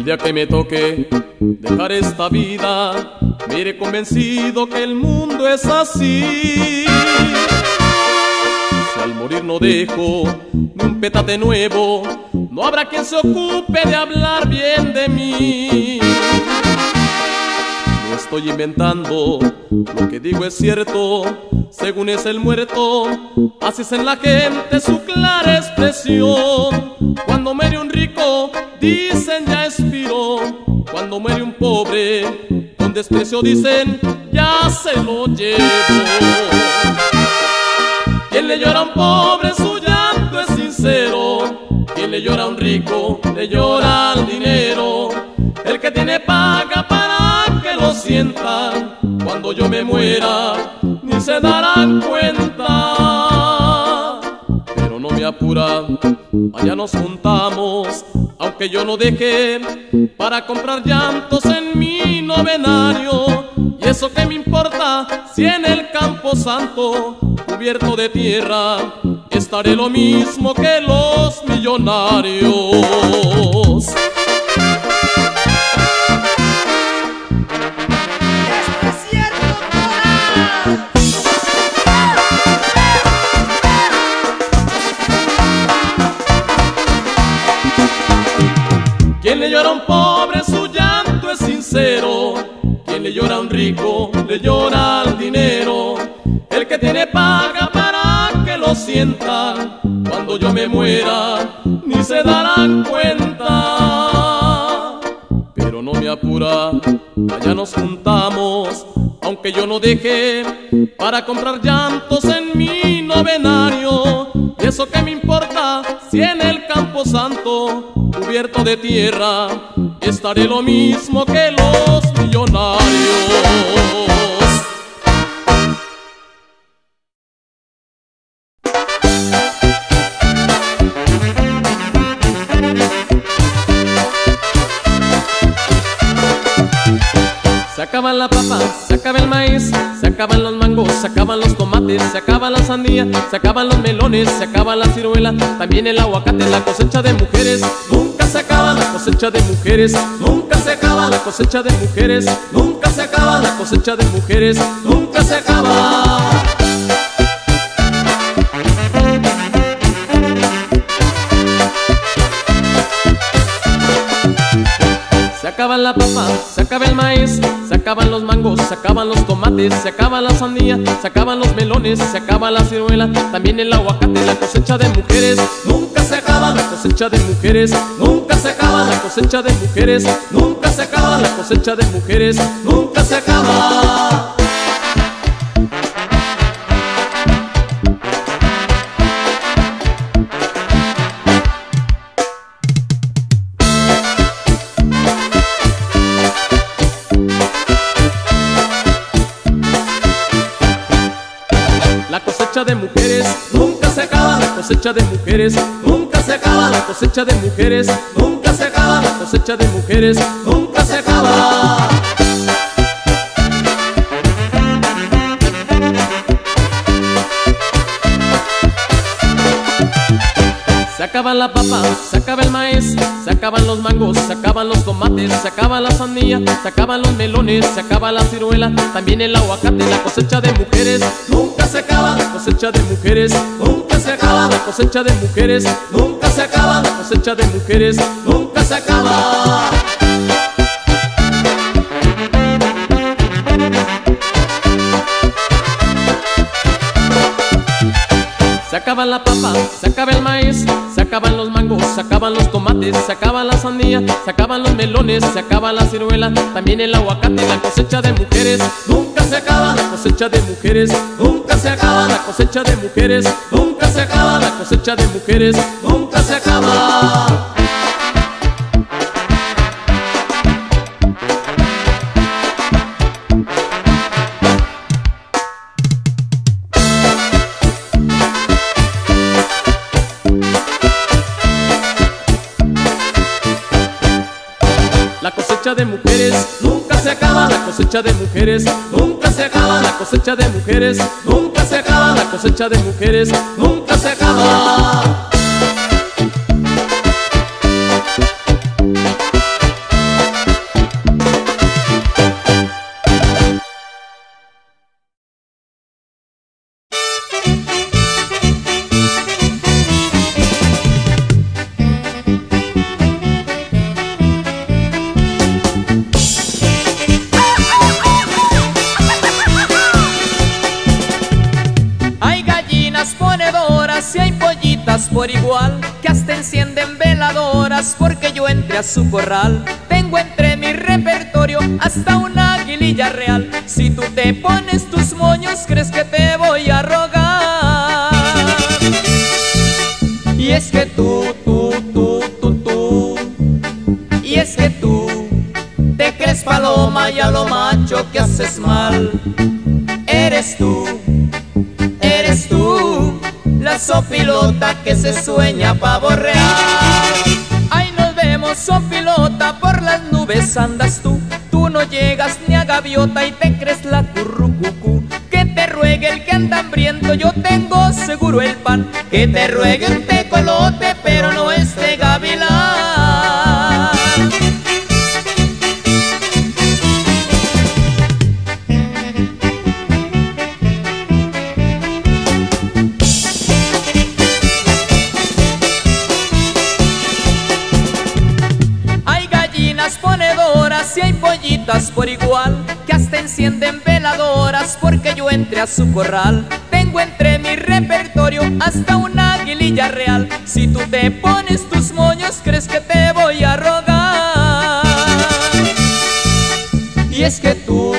El día que me toque dejar esta vida, me iré convencido que el mundo es así. Si al morir no dejo ni un pétate nuevo, no habrá quien se ocupe de hablar bien de mí. No estoy inventando, lo que digo es cierto. Según es el muerto, así es en la gente su clara expresión. Cuando muere un rico, dicen ya expiró. Cuando muere un pobre, con desprecio dicen ya se lo llevó. Quien le llora a un pobre, su llanto es sincero. Quien le llora a un rico, le llora al dinero. El que tiene paga para que lo sientan. Cuando yo me muera, ni se darán cuenta. Pero no me apura, allá nos juntamos. Aunque yo no dejé para comprar llantos en mi novenario. Y eso que me importa, si en el campo santo, cubierto de tierra, estaré lo mismo que los millonarios. Quien le llora a un pobre, su llanto es sincero. Quien le llora a un rico, le llora al dinero. El que tiene paga para que lo sientan. Cuando yo me muera, ni se darán cuenta. Pero no me apura, allá nos juntamos. Aunque yo no dejé para comprar llantos en mi novenario. Y eso que me importa, si en el campo santo, cubierto de tierra, estaré lo mismo que los millonarios. Se acaba la papa, se acaba el maíz, se acaban los mangos, se acaban los tomates, se acaba la sandía, se acaban los melones, se acaba la ciruela, también el aguacate. La cosecha de mujeres nunca se acaba, la cosecha de mujeres nunca se acaba, la cosecha de mujeres nunca se acaba, la cosecha de mujeres nunca se acaba. Se acaba la papa, se acaba el maíz, se acaban los mangos, se acaban los tomates, se acaba la sandía, se acaban los melones, se acaba la ciruela, también el aguacate. La cosecha de mujeres nunca se acaba, la cosecha de mujeres nunca se acaba, la cosecha de mujeres nunca se acaba, la cosecha de mujeres nunca se acaba. La cosecha de mujeres nunca se acaba, la cosecha de mujeres nunca se acaba, la cosecha de mujeres nunca se acaba, la cosecha de mujeres nunca se acaba. Se acaba la papa, se acaba el maíz, se acaban los mangos, se acaban los tomates, se acaba la sandía, se acaban los melones, se acaba la ciruela, también el aguacate. La cosecha de mujeres nunca se acaba, la cosecha de mujeres nunca se acaba, la cosecha de mujeres nunca se acaba, la cosecha de mujeres nunca se acaba. Se acaba la papa, se acaba el maíz, se acaban los mangos, se acaban los tomates, se acaba la sandía, se acaban los melones, se acaba la ciruela, también el aguacate. La cosecha de mujeres nunca se acaba, la cosecha de mujeres nunca se acaba, la cosecha de mujeres nunca se acaba, la cosecha de mujeres nunca se acaba. La cosecha de mujeres nunca se acaba, la cosecha de mujeres nunca se acaba, la cosecha de mujeres nunca se acaba, la cosecha de mujeres nunca se acaba. por igual, que hasta encienden veladoras porque yo entre a su corral. Tengo entre mi repertorio hasta una aguililla real. Si tú te pones tus moños, crees que te voy a rogar. Y es que tú, y es que tú te crees paloma y a lo macho que haces mal. Eres tú, la sopilota que se sueña pavo real. Ahí nos vemos, sopilota, por las nubes andas tú. Tú no llegas ni a gaviota y te crees la currucucú. Que te ruegue el que anda hambriento, yo tengo seguro el pan. Que te ruegue un tecolote, pero no este gavilán. Si hay pollitas por igual, que hasta encienden veladoras porque yo entre a su corral. Tengo entre mi repertorio hasta una aguililla real. Si tú te pones tus moños, crees que te voy a rogar. Y es que tú,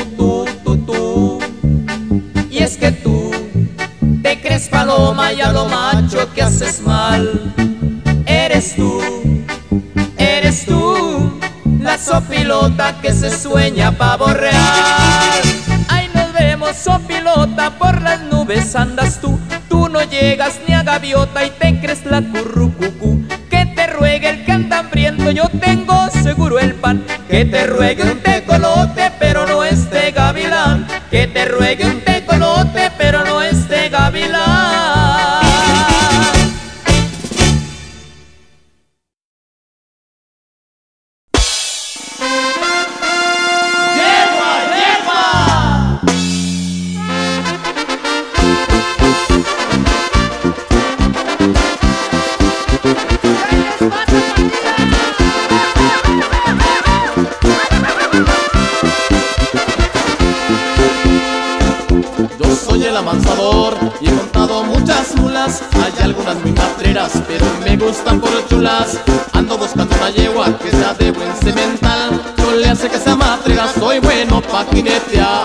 y es que tú te crees paloma y a lo macho que haces mal. Eres tú, la sopilota que se sueña pavo real. Ahí nos vemos, sopilota, por las nubes andas tú. Tú no llegas ni a gaviota y te crees la currucucú. Que te ruegue el que anda hambriento, yo tengo seguro el pan. Que te ruegue un tecolote, pero no este gavilán. Que te ruegue un tecolote, pero no este gavilán. Amansador y he contado muchas mulas. Hay algunas muy matreras, pero me gustan por chulas. Ando buscando una yegua que sea de buen semental. No le hace que sea matrera, soy bueno pa' jinetear.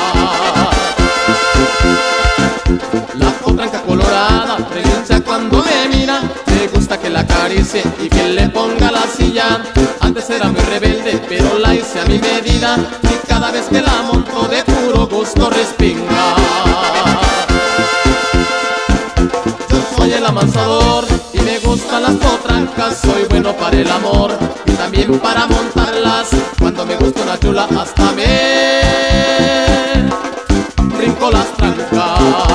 La potranca colorada relincha cuando me mira. Me gusta que la acaricie y que le ponga la silla. Antes era muy rebelde, pero la hice a mi medida. Y cada vez que la monto de puro gusto respinga. Soy el amansador y me gustan las potrancas. Soy bueno para el amor y también para montarlas. Cuando me gusta una chula hasta me brinco las trancas.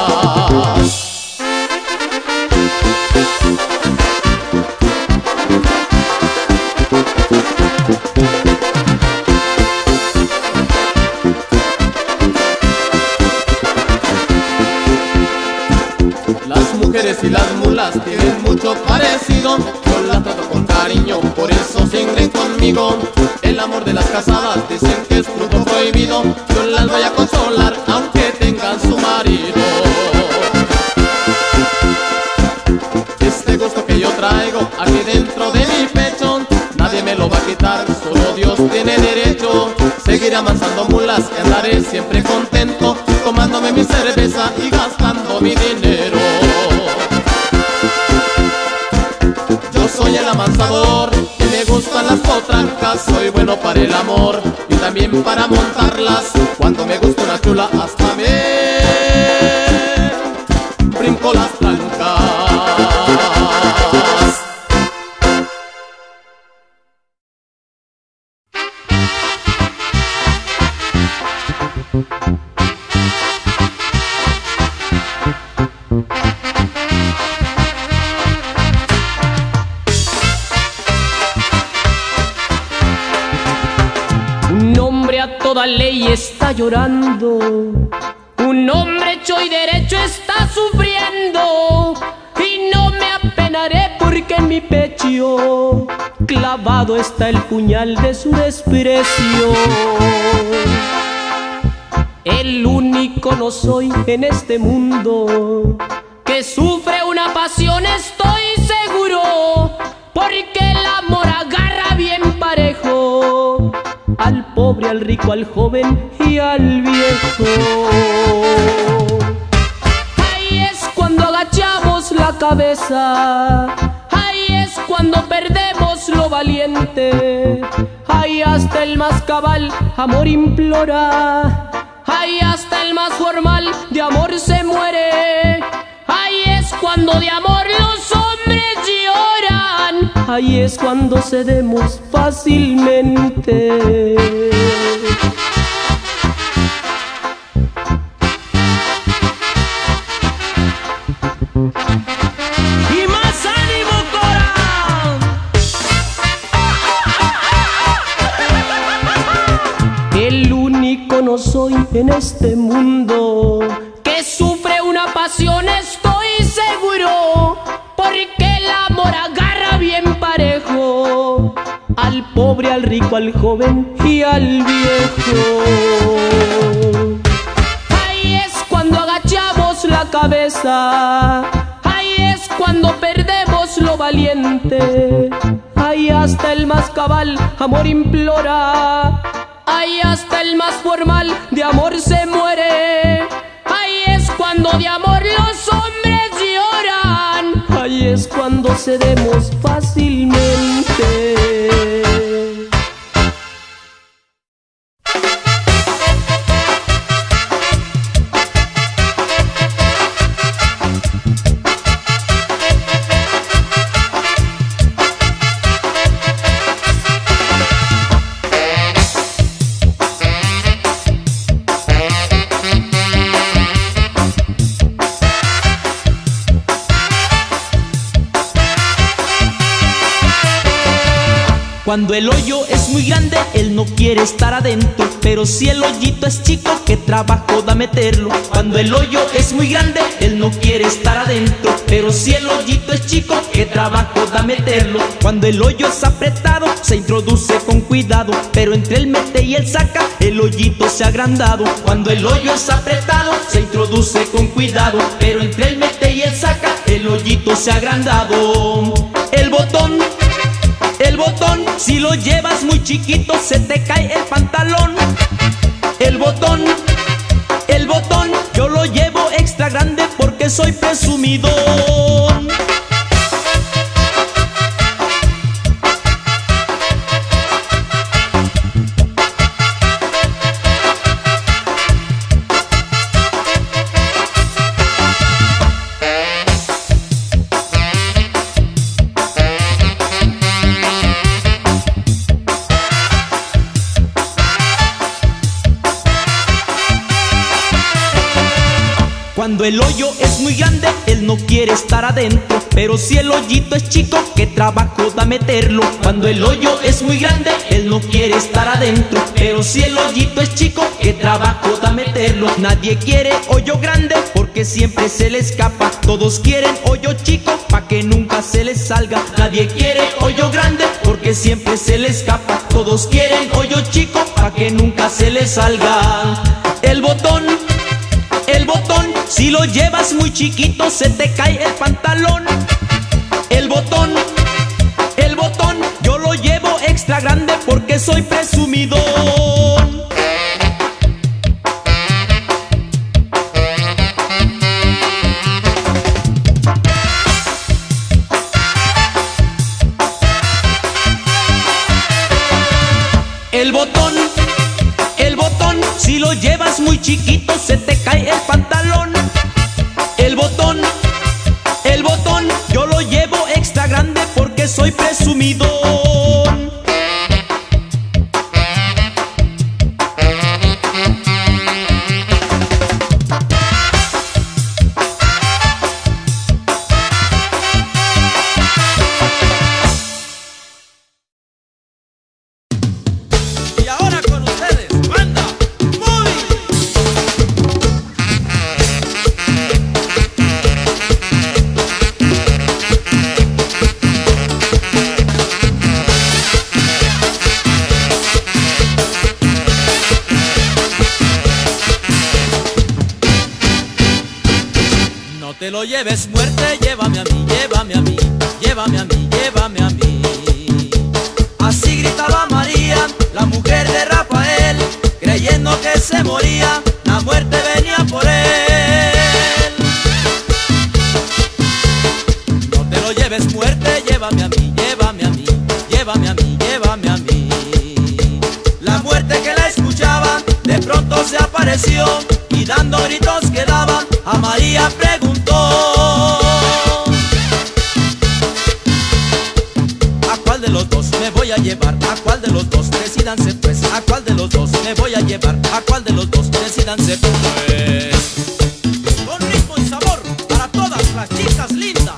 Y las mulas tienen mucho parecido. Yo las trato con cariño, por eso se ingren conmigo. El amor de las casadas dicen que es fruto prohibido. Yo las voy a consolar aunque tengan su marido. Este gusto que yo traigo aquí dentro de mi pecho, nadie me lo va a quitar, solo Dios tiene derecho. Seguiré amansando mulas y andaré siempre contento, tomándome mi cerveza y gastando mi dinero. Soy el amansador y me gustan las potrancas. Soy bueno para el amor y también para montarlas. Cuando me gusta una chula hasta me brinco las trancas. Toda ley está llorando, un hombre hecho y derecho está sufriendo, y no me apenaré porque en mi pecho clavado está el puñal de su desprecio. El único no soy en este mundo que sufre una pasión, estoy seguro, porque el amor agarra bien parejo al pobre, al rico, al joven y al viejo. Ahí es cuando agachamos la cabeza, ahí es cuando perdemos lo valiente, ahí hasta el más cabal amor implora, ahí hasta el más formal de amor se muere. Ahí es cuando de amor los hombres lloran, ahí es cuando cedemos fácilmente. Y más ánimo, Cora. El único no soy en este mundo que sufre una pasión, estoy seguro, porque el amor agarra bien parejo al pobre, al rico, al joven y al viejo. Ahí es cuando agachamos la cabeza, ahí es cuando perdemos lo valiente, ahí hasta el más cabal amor implora, ahí hasta el más formal de amor se muere. Ahí es cuando de amor los hombres lloran, ahí es cuando cedemos fácilmente. Cuando el hoyo es muy grande, él no quiere estar adentro, pero si el hoyito es chico, qué trabajo da meterlo. Cuando el hoyo es muy grande, él no quiere estar adentro, pero si el hoyito es chico, qué trabajo da meterlo. Cuando el hoyo es apretado, se introduce con cuidado, pero entre el mete y el saca, el hoyito se ha agrandado. Cuando el hoyo es apretado, se introduce con cuidado, pero entre el mete y el saca, el hoyito se ha agrandado. El botón, si lo llevas muy chiquito se te cae el pantalón. El botón, yo lo llevo extra grande porque soy presumidón. Cuando el hoyo es muy grande, él no quiere estar adentro, pero si el hoyito es chico, qué trabajo da meterlo. Cuando el hoyo es muy grande, él no quiere estar adentro, pero si el hoyito es chico, qué trabajo da meterlo. Nadie quiere hoyo grande porque siempre se le escapa, todos quieren hoyo chico pa' que nunca se les salga. Nadie quiere hoyo grande porque siempre se le escapa, todos quieren hoyo chico pa' que nunca se les salga. El botón, si lo llevas muy chiquito se te cae el pantalón. El botón, yo lo llevo extra grande porque soy presumidón. El botón, si lo llevas muy chiquito se te cae el pantalón. El botón, yo lo llevo extra grande porque soy presumidón. Y ahora con ustedes, banda Movie. te lo lleves muerte, llévame a mí, llévame a mí, llévame a mí, llévame a mí. Así gritaba María, la mujer de Rafael, creyendo que se moría, la muerte venía por él. No te lo lleves muerte, llévame a mí, llévame a mí, llévame a mí, llévame a mí. La muerte que la escuchaba, de pronto se apareció y dando gritos que daba, a María preguntó: ¿a cuál de los dos me voy a llevar? ¿A cuál de los dos? Decídanse pues, ¿a cuál de los dos me voy a llevar? ¿A cuál de los dos? Decídanse pues. Con ritmo y sabor para todas las chicas lindas.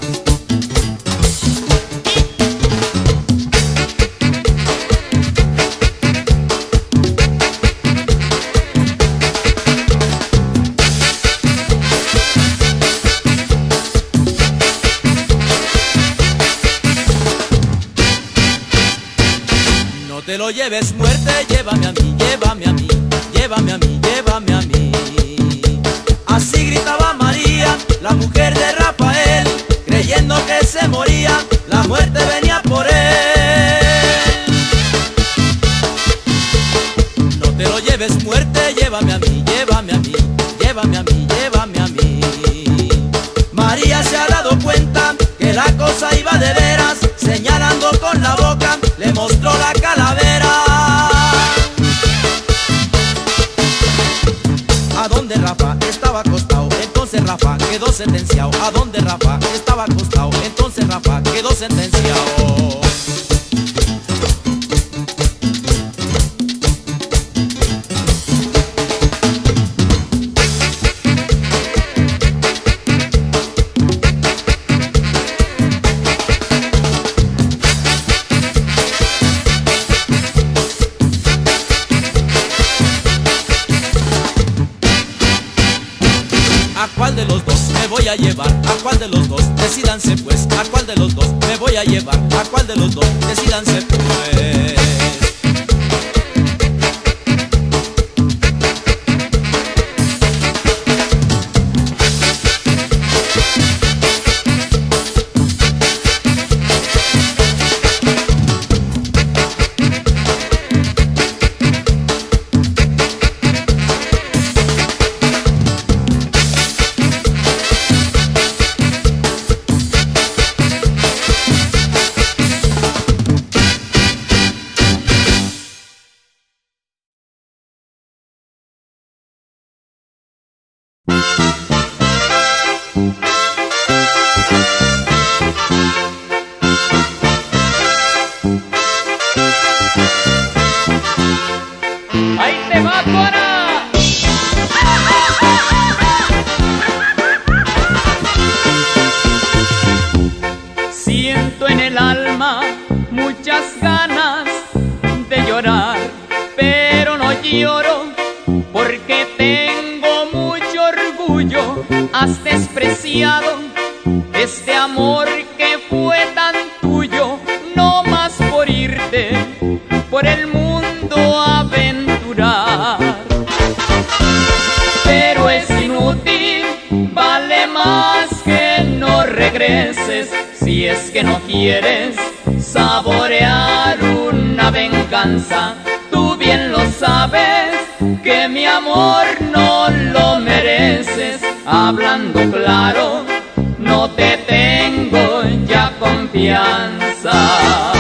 No te lo lleves muerte, llévame a mí, llévame a mí, llévame a mí, llévame a mí. Así gritaba María, la mujer de Rafael, creyendo que se moría, la muerte venía por él. No te lo lleves muerte, llévame a mí, llévame a mí, llévame a mí, llévame a mí. María se ha dado cuenta que la cosa iba de veras, señalando con la boca, le mostró la calavera. A donde Rafa estaba acostado, entonces Rafa quedó sentenciado. A donde Rafa estaba acostado, entonces Rafa quedó sentenciado. ¿A cuál de los dos me voy a llevar? ¿A cuál de los dos? Decídanse pues, ¿a cuál de los dos me voy a llevar? ¿A cuál de los dos? Decídanse pues. ¡Ahí te va, Cora! Siento en el alma muchas ganas de llorar, pero no lloro porque tengo mucho orgullo. Has despreciado este amor que fue tan tuyo, no más por irte por el mundo a aventurar. Pero es inútil, vale más que no regreses, si es que no quieres saborear una venganza. Tú bien lo sabes que mi amor no lo mereces. Hablando claro, no te tengo ya confianza.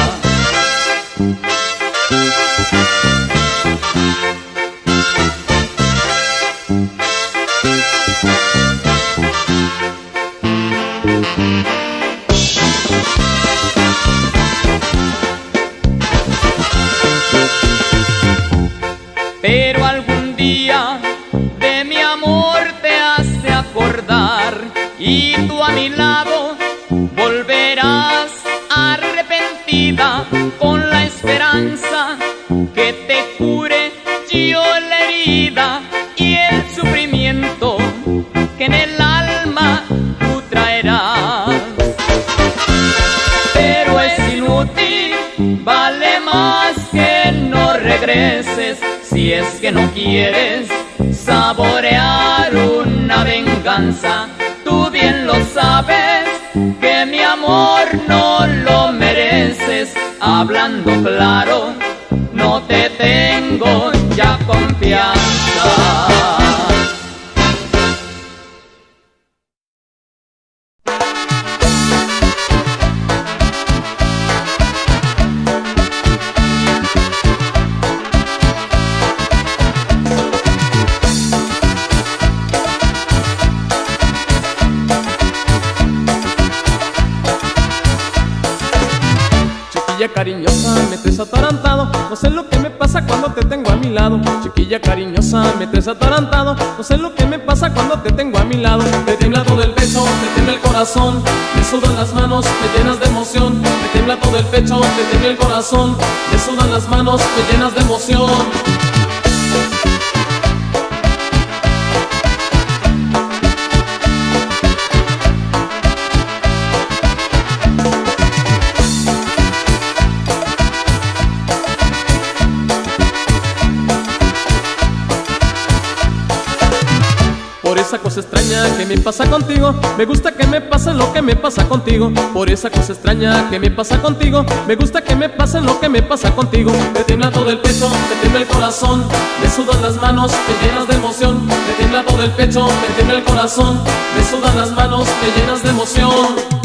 Pero algún día de mi amor te has de acordar, y tú a mi lado volverás arrepentida, con la esperanza que te cure yo la herida y el sufrimiento que en el alma tú traerás. Pero es inútil, vale más que no regreses, si es que no quieres saborear una venganza. Tú bien lo sabes que mi amor no lo mereces. Hablando claro, no te tengo ya confianza. Chiquilla cariñosa, me traes atarantado, no sé lo que me pasa cuando te tengo a mi lado. Chiquilla cariñosa, me traes atarantado, no sé lo que me pasa cuando te tengo a mi lado. Me tiembla todo el pecho, me tiembla el corazón, me sudan las manos, me llenas de emoción. Me tiembla todo el pecho, me tiembla el corazón, me sudan las manos, me llenas de emoción. Por esa cosa extraña que me pasa contigo, me gusta que me pase lo que me pasa contigo. Por esa cosa extraña que me pasa contigo, me gusta que me pase lo que me pasa contigo. Me tiembla todo el pecho, me tiembla el corazón, me sudan las manos, me llenas de emoción. Me tiembla todo el pecho, me tiembla el corazón, me sudan las manos, me llenas de emoción.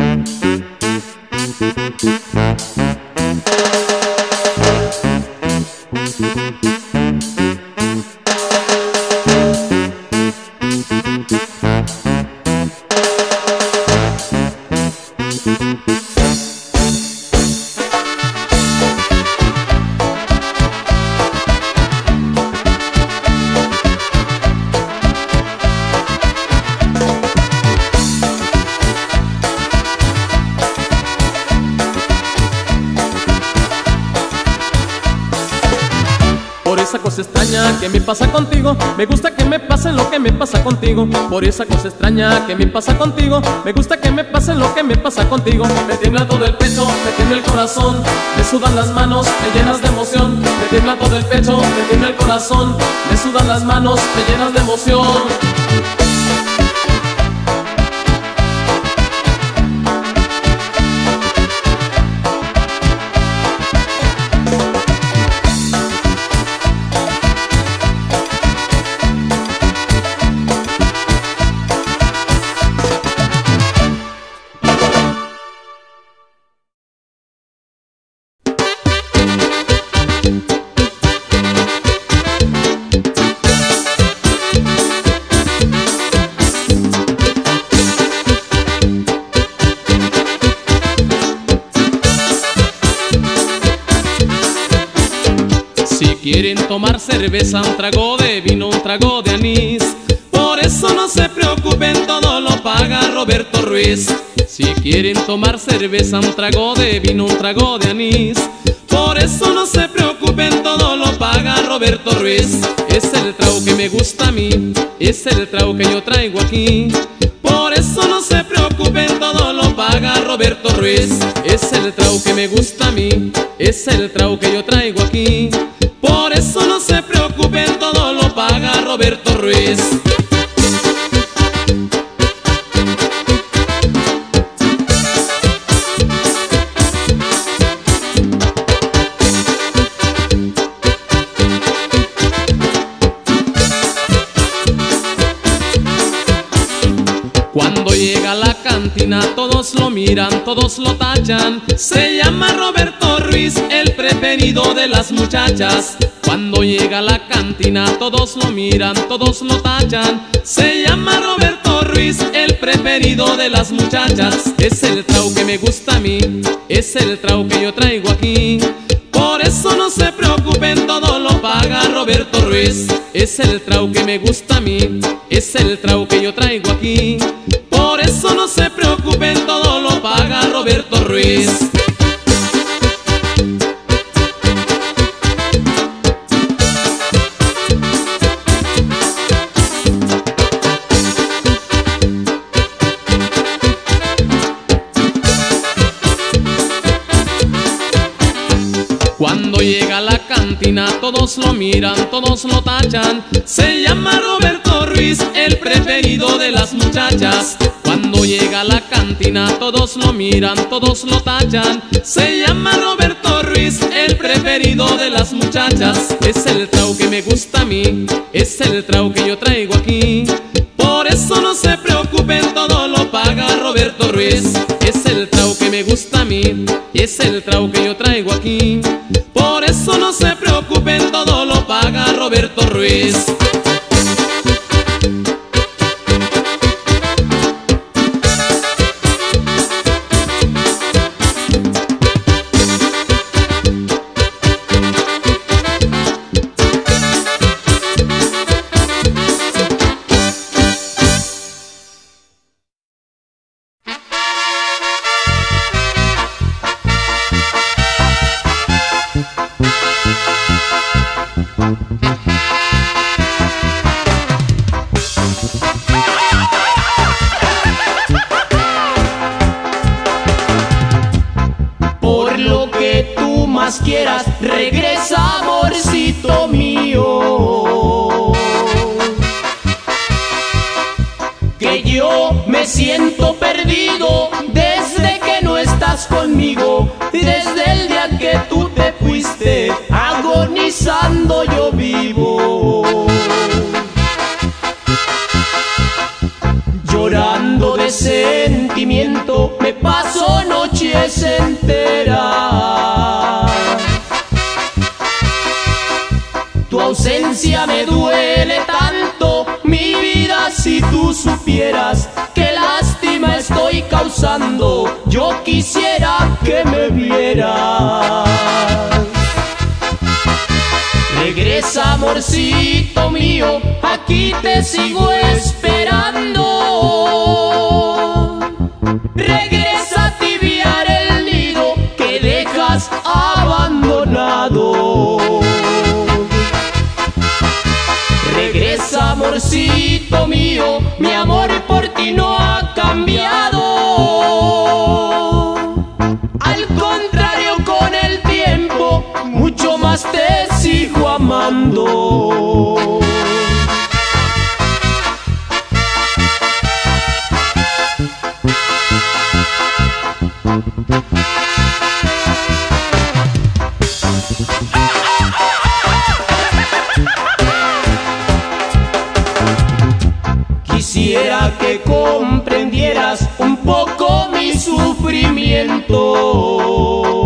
Por esa cosa extraña que me pasa contigo, me gusta que me pase lo que me pasa contigo. Por esa cosa extraña que me pasa contigo, me gusta que me pase lo que me pasa contigo. Me tiembla todo el pecho, me tiembla el corazón, me sudan las manos, me llenas de emoción. Me tiembla todo el pecho, me tiembla el corazón, me sudan las manos, me llenas de emoción. Quieren tomar cerveza, un trago de vino, un trago de anís. Por eso no se preocupen, todo lo paga Roberto Ruiz. Si quieren tomar cerveza, un trago de vino, un trago de anís. Por eso no se preocupen, todo lo paga Roberto Ruiz. Es el trago que me gusta a mí, es el trago que yo traigo aquí. Por eso no se preocupen, todo lo paga Roberto Ruiz. Es el trago que me gusta a mí, es el trago que yo traigo aquí. Por eso no se preocupen, todo lo paga Roberto Ruiz. Cuando llega a la cantina todos lo miran, todos lo tachan. Se llama Roberto Ruiz, el preferido de las muchachas. Cuando llega a la cantina todos lo miran, todos lo tachan. Se llama Roberto Ruiz, el preferido de las muchachas. Es el trago que me gusta a mí, es el trago que yo traigo aquí. Por eso no se preocupen, todo lo paga Roberto Ruiz. Es el trago que me gusta a mí, es el trago que yo traigo aquí. Por eso no se preocupen, todo lo paga Roberto Ruiz. Cuando llega a la cantina todos lo miran, todos lo tachan. Se llama Roberto Ruiz, el preferido de las muchachas. Cuando Cuando llega a la cantina todos lo miran, todos lo tachan. Se llama Roberto Ruiz, el preferido de las muchachas. Es el trago que me gusta a mí, es el trago que yo traigo aquí. Por eso no se preocupen, todo lo paga Roberto Ruiz. Es el trago que me gusta a mí, es el trago que yo traigo aquí. Por eso no se preocupen, todo lo paga Roberto Ruiz. Quieras, regresa, amorcito mío, que yo me siento perdido desde que no estás conmigo. Desde el día que tú te fuiste, agonizando yo vivo, llorando de sentimiento, me paso noches enteras. Tu ausencia me duele tanto, mi vida, si tú supieras qué lástima estoy causando. Yo quisiera que me vieras. Regresa, amorcito mío, aquí te sigo esperando. Regresa a tibiar el nido que dejas abandonado. Regresa, amorcito mío, mi amor por ti no ha cambiado. Al contrario, con el tiempo, mucho más te sigo amando. Quisiera que comprendieras un poco mi sufrimiento,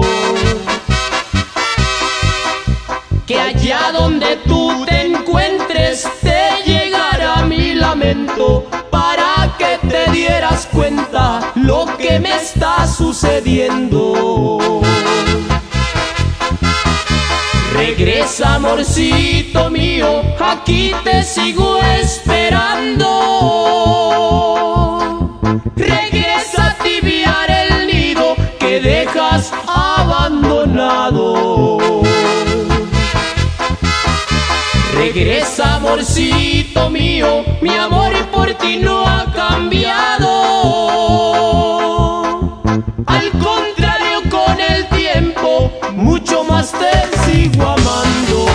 que allá donde tú te encuentres te llegará mi lamento, para que te dieras cuenta lo que me está sucediendo. Regresa, amorcito mío, aquí te sigo esperando. Regresa a tibiar el nido que dejas abandonado. Regresa, amorcito mío, mi amor por ti no ha cambiado. Al contrario, con el tiempo, mucho más te sigo amando.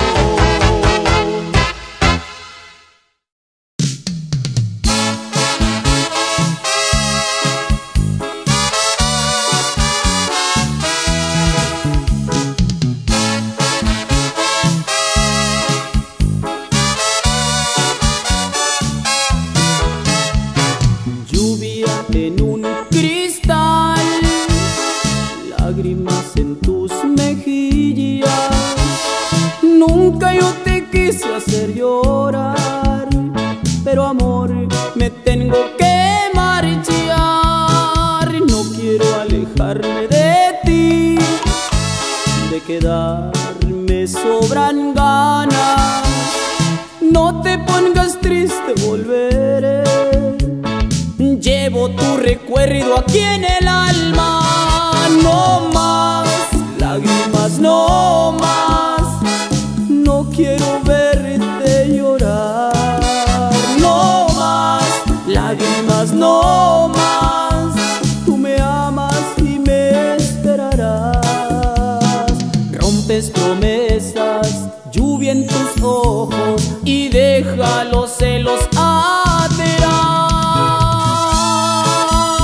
Lluvia en un cristal, lágrimas en tus mejillas. Nunca yo te quise hacer llorar, pero amor, me tengo que marchar. No quiero alejarme de ti, de quedarme sobran ganas. No te pongas triste, volveré. Llevo tu recuerdo aquí en el alma. No más lágrimas, no más. No quiero verte llorar. No más lágrimas, no más. Tú me amas y me esperarás. Rompes promesas, lluvia en tus ojos, y deja los celos atrás.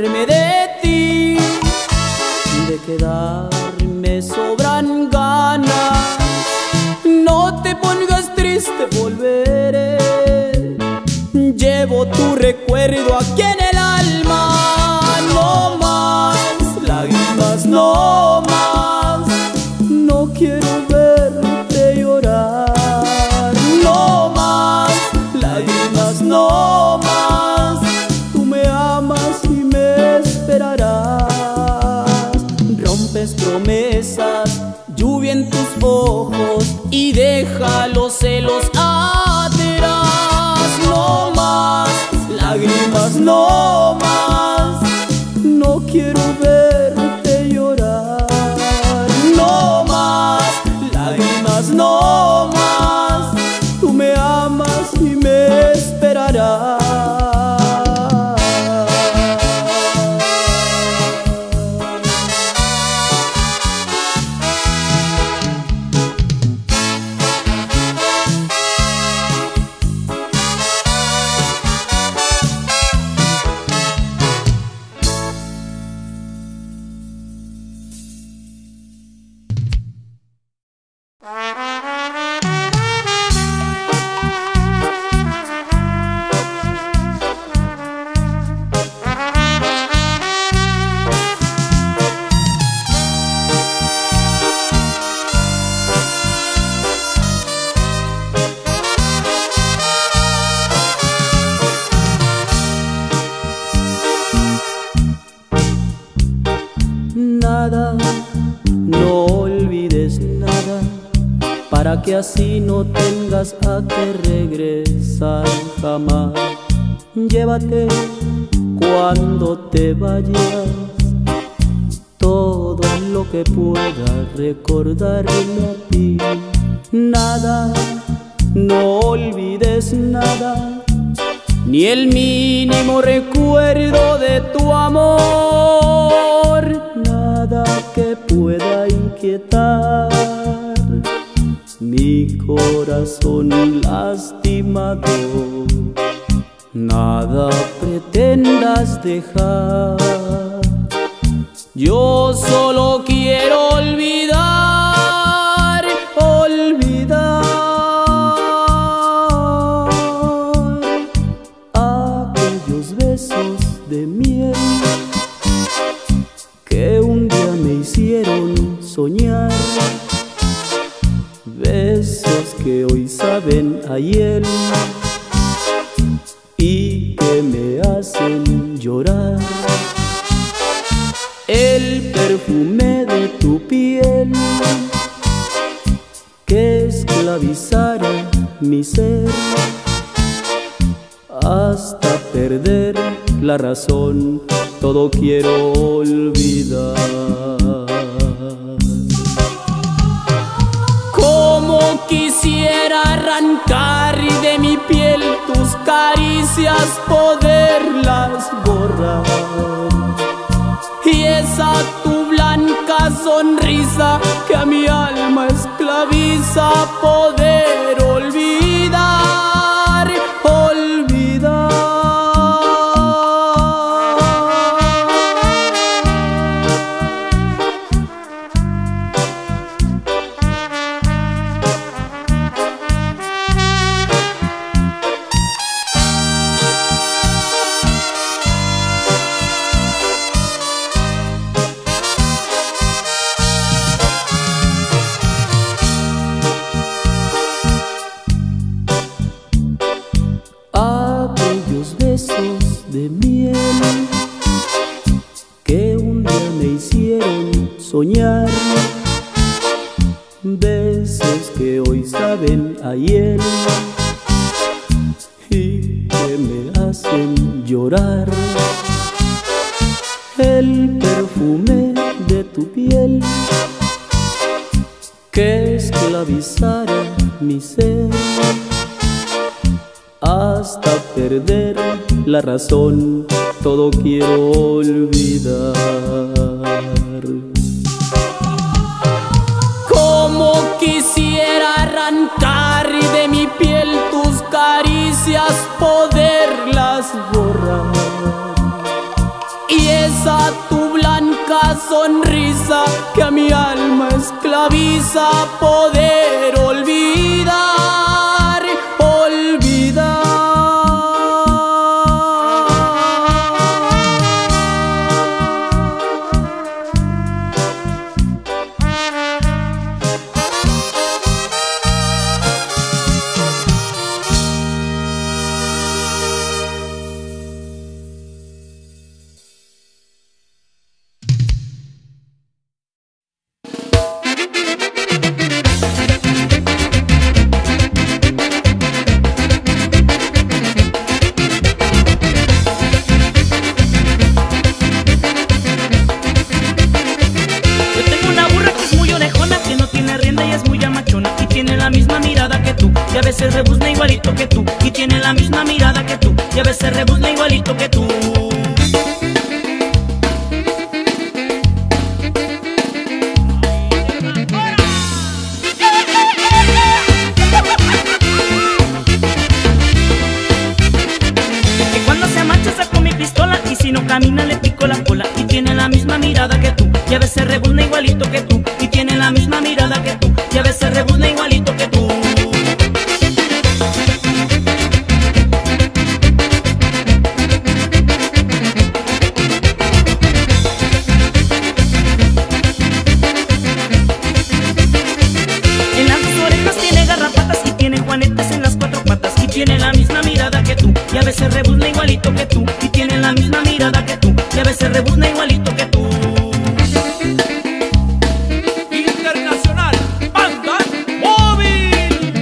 deshacerme de ti, de quedarme sobran ganas. No te pongas triste, volveré. Llevo tu recuerdo aquí en el alma. No más lágrimas, no más. No quiero verte llorar. No más lágrimas, no más. Tú me amas y me esperarás. Rompes promesas, lluvia en tus ojos y deja los celos atrás. No más lágrimas, no más. No quiero verte llorar. No más lágrimas, no más. Tú me amas y me esperarás. Nada, no olvides nada, para que así no tengas a que regresar jamás. Llévate cuando te vayas todo lo que pueda recordarme a ti. Nada, no olvides nada, ni el mínimo recuerdo de tu amor. Nada que pueda inquietar mi corazón lastimado. Nada pretendas dejar. Yo solo quiero olvidar, olvidar aquellos besos de miel que un día me hicieron soñar. Besos que hoy saben a hiel y que me hacen llorar. El perfume de tu piel que esclavizara mi ser hasta perder la razón. Todo quiero olvidar. Como quisiera arrancar de mi piel tus caricias, poderlas borrar, y esa tu blanca sonrisa que a mi alma esclaviza, poder olvidar, olvidar. Aquellos besos de miel que un día me hicieron soñar, besos que hoy saben a hiel y que me hacen llorar. El perfume de tu piel que esclavizara mi ser hasta perder la razón. Todo quiero olvidar. Como quisiera arrancar de mi piel tus caricias, poderlas borrar, y sonrisa que a mi alma esclaviza poder olvidar, olvidar. Y a veces rebuzna igualito que tú, y tiene la misma mirada que tú, y a veces rebuzna igualito que tú. Que cuando se marcha saco mi pistola, y si no camina le pico la cola, y tiene la misma mirada que tú, y a veces rebuzna igualito que tú, y tiene la misma mirada que tú, y a veces rebuzna igualito que tú. Tiene la misma mirada que tú, y a veces rebuzna igualito que tú, y tiene la misma mirada que tú, y a veces rebuzna igualito que tú. Internacional Banda Móvil.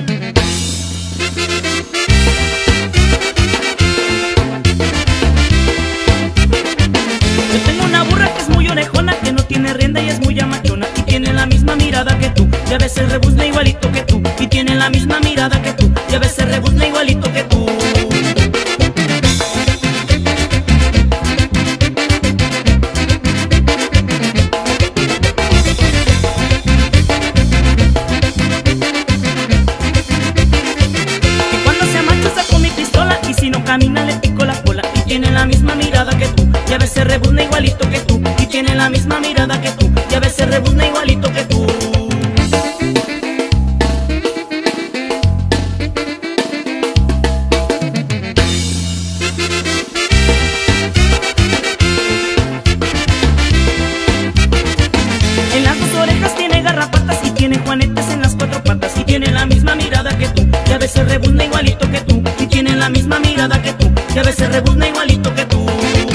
Yo tengo una burra que es muy orejona, que no tiene rienda y es muy amachona, y tiene la misma mirada que tú, y a veces rebuzna igualito que tú, y tiene la misma mirada que tú, y a veces rebuzna igualito que tú. Que cuando se marcha saco mi pistola, y si no camina le pico la cola, y tiene la misma mirada que tú, y a veces rebuzna igualito que tú, y tiene la misma mirada que tú, y a veces rebuzna igualito que tú. Tiene juanetes en las cuatro patas, y tiene la misma mirada que tú, y a veces rebuzna igualito que tú, y tiene la misma mirada que tú, y a veces rebuzna igualito que tú.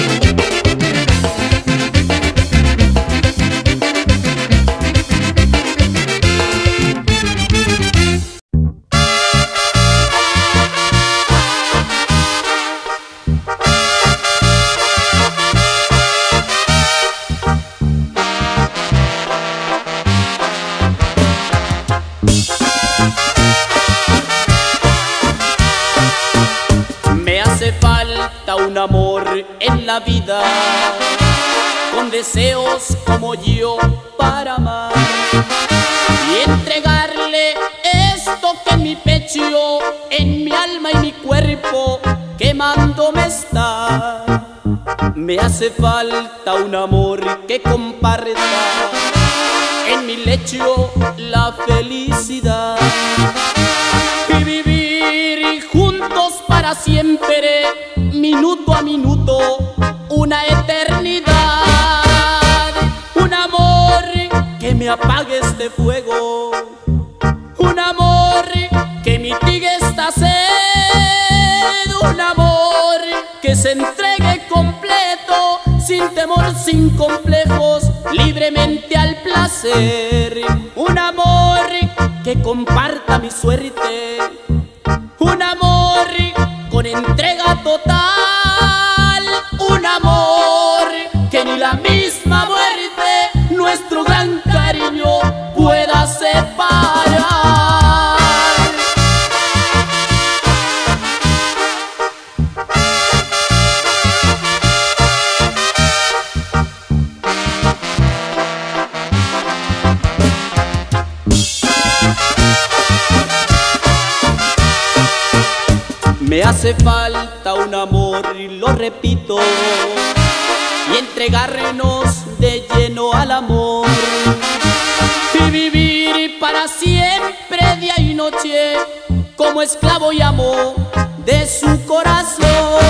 Un amor en la vida, con deseos como yo para amar y entregarle esto que en mi pecho, en mi alma y mi cuerpo quemándome está. Me hace falta un amor que comparta en mi lecho la felicidad y vivir juntos para siempre, minuto a minuto, una eternidad. Un amor que me apague este fuego, un amor que mitigue esta sed, un amor que se entregue completo, sin temor, sin complejos, libremente al placer. Un amor que comparta mi suerte, un amor con entrega total, un amor que ni la misma muerte, nuestro gran cariño, pueda separar. Me hace falta un amor, y lo repito, y entregarnos de lleno al amor. como esclavo y amo de su corazón.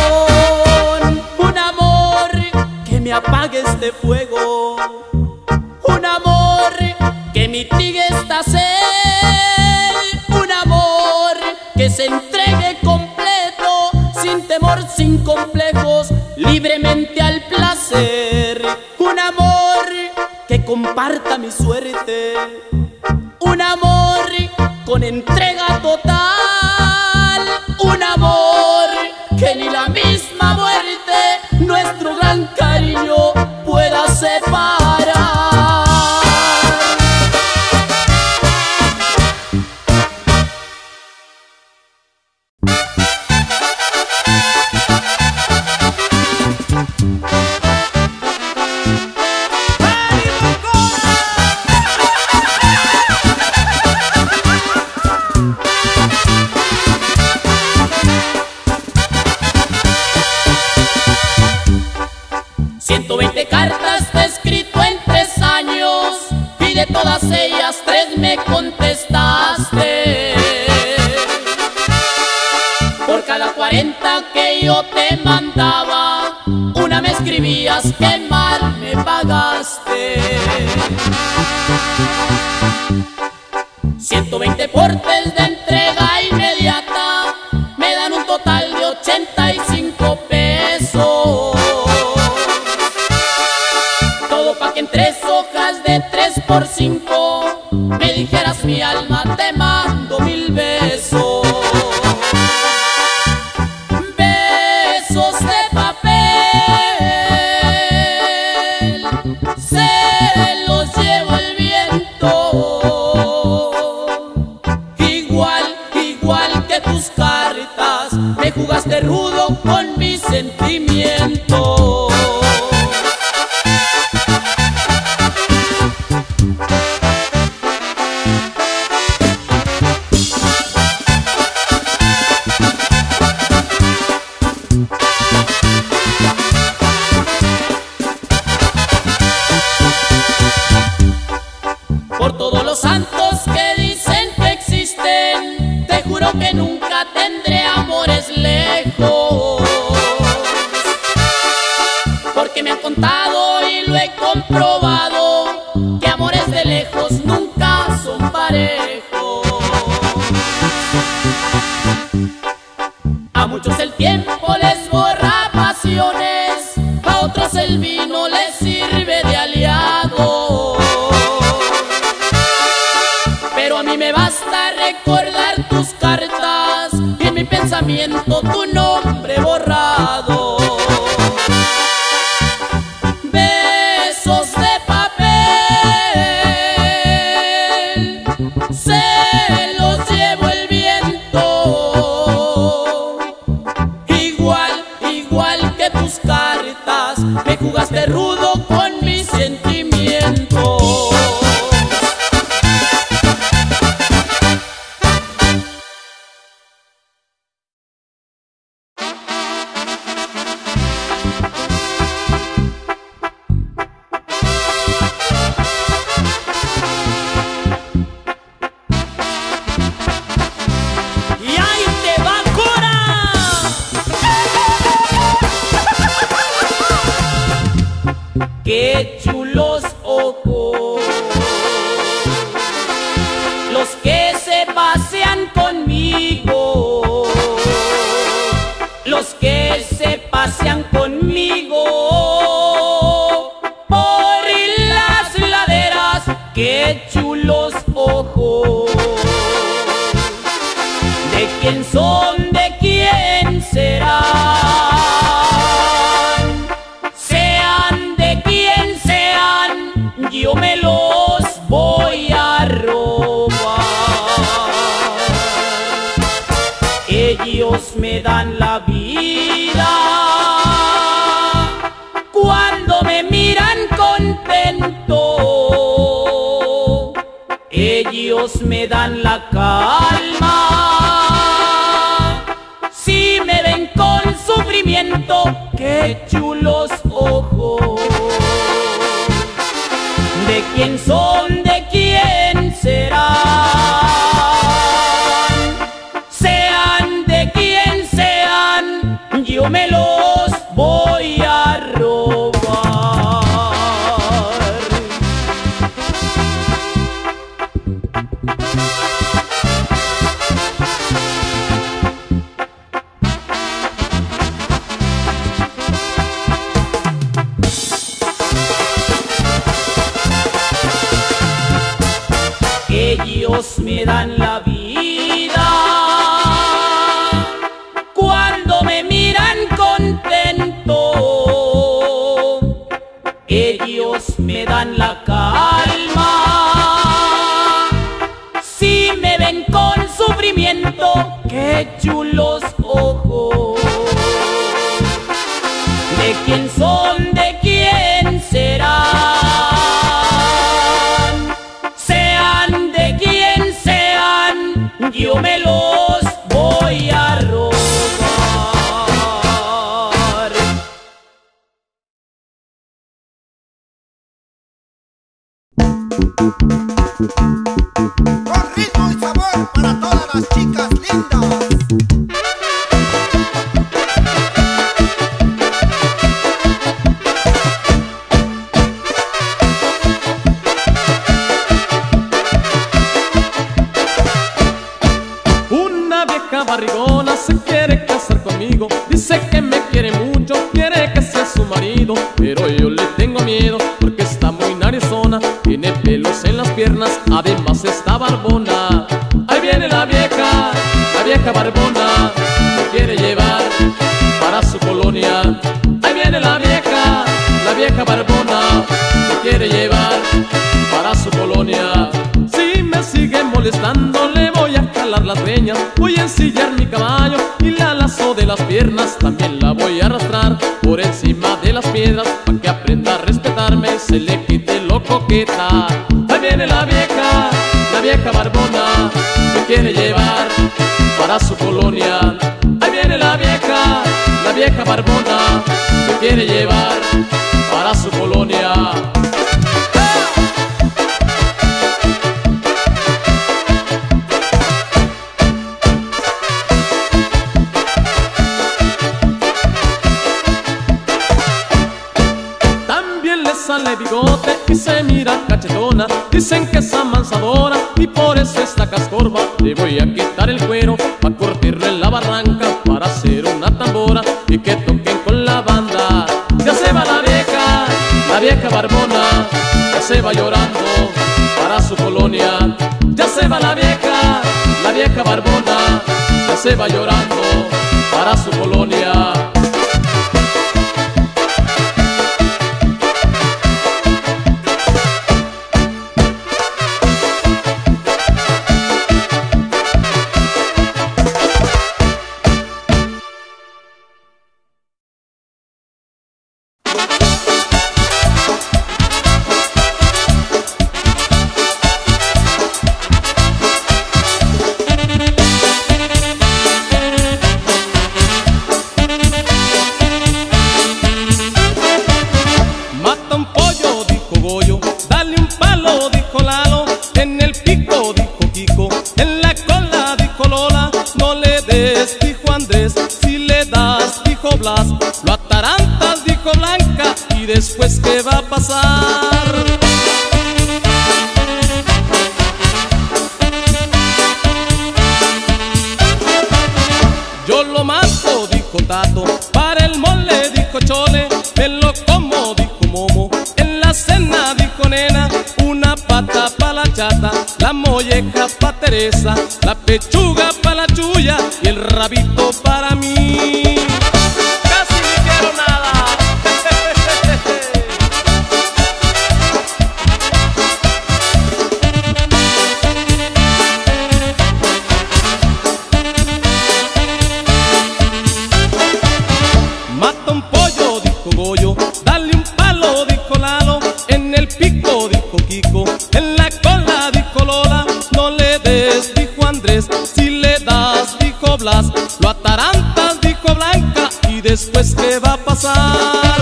Un amor que me apague este fuego, un amor que mitigue esta sed, un amor que se entregue completo, sin temor, sin complejos, libremente al placer. Un amor que comparta mi suerte, un amor con entrega total, un amor que ni la misma muerte nuestro gran cariño pueda separar. Cartas te he escrito en 3 años y de todas ellas 3 me contestaste. Por cada 40 que yo te mandaba, una me escribías que mal me pagaste. 120 portes de entrega inmediata me dan un total de 85 pesos. En 3 hojas de 3 por 5 me dijeras mi alma te mando 1000 besos. Besos de papel se los llevo el viento. Igual que tus cartas me jugaste rudo con mis sentimientos. Por todos los santos que dicen que existen, te juro que nunca tendré amores lejos. Porque me han contado y lo he comprobado, que amores de lejos nunca son parejos. A muchos el tiempo les borra pasiones, a otros el vino les sirve de aliado. Pero a mí me basta recordar tus cartas y en mi pensamiento tu nombre borrado. Besos de papel se los llevo el viento. Igual que tus cartas me jugaste rudo con mis sentimientos. Qué chulos ojos los que se pasean conmigo, los que se pasean conmigo por las laderas. Qué chulos ojos, ¿de quién son? ¿De quién serán? Yo me los voy a robar. Ellos me dan la vida cuando me miran contento. Ellos me dan la calma si me ven con sufrimiento. Qué chulos ojos, ¿de quién son? ¿De quién serán? Ellos me dan la vida cuando me miran contento. Ellos me dan la calma si me ven con sufrimiento. Qué chulos ojos. ¿De quién son? ¿De quién serán? Sean de quien sean, yo me los voy a robar. Con ritmo y sabor para todas las chicas lindas. Barrigona se quiere casar conmigo, dice que me quiere mucho, quiere que sea su marido, pero yo le tengo miedo porque está muy narizona, tiene pelos en las piernas, además está barbona. Ahí viene la vieja barbona, me quiere llevar para su colonia. Ahí viene la vieja barbona, me quiere llevar para su colonia. Si me sigue molestando le voy a jalar las greñas, voy a ensillar mi caballo y la lazo de las piernas, también la voy a arrastrar por encima de las piedras, para que aprenda a respetarme y se le quite lo coqueta. Ahí viene la vieja barbona, me quiere llevar para su colonia. Ahí viene la vieja barbona, me quiere llevar para su colonia. Sale bigote y se mira cachetona, dicen que es amansadora y por eso está cascorba. Le voy a quitar el cuero pa' curtirlo en la barranca, para hacer una tambora y que toquen con la banda. Ya se va la vieja barbona, ya se va llorando para su colonia. Ya se va la vieja barbona, ya se va llorando para su colonia. Lo atarantas, dijo Blanca, y después ¿qué va a pasar? Yo lo mato, dijo Tato, para el mole, dijo Chole, me lo como, dijo Momo, en la cena, dijo Nena, una pata pa' la chata, la molleja pa' Teresa, la pechuga pa' la Chuya y el rabito para mí. En la cola, dijo Lola, no le des, dijo Andrés, si le das, dijo Blas, lo atarantas, dijo Blanca, y después ¿qué va a pasar?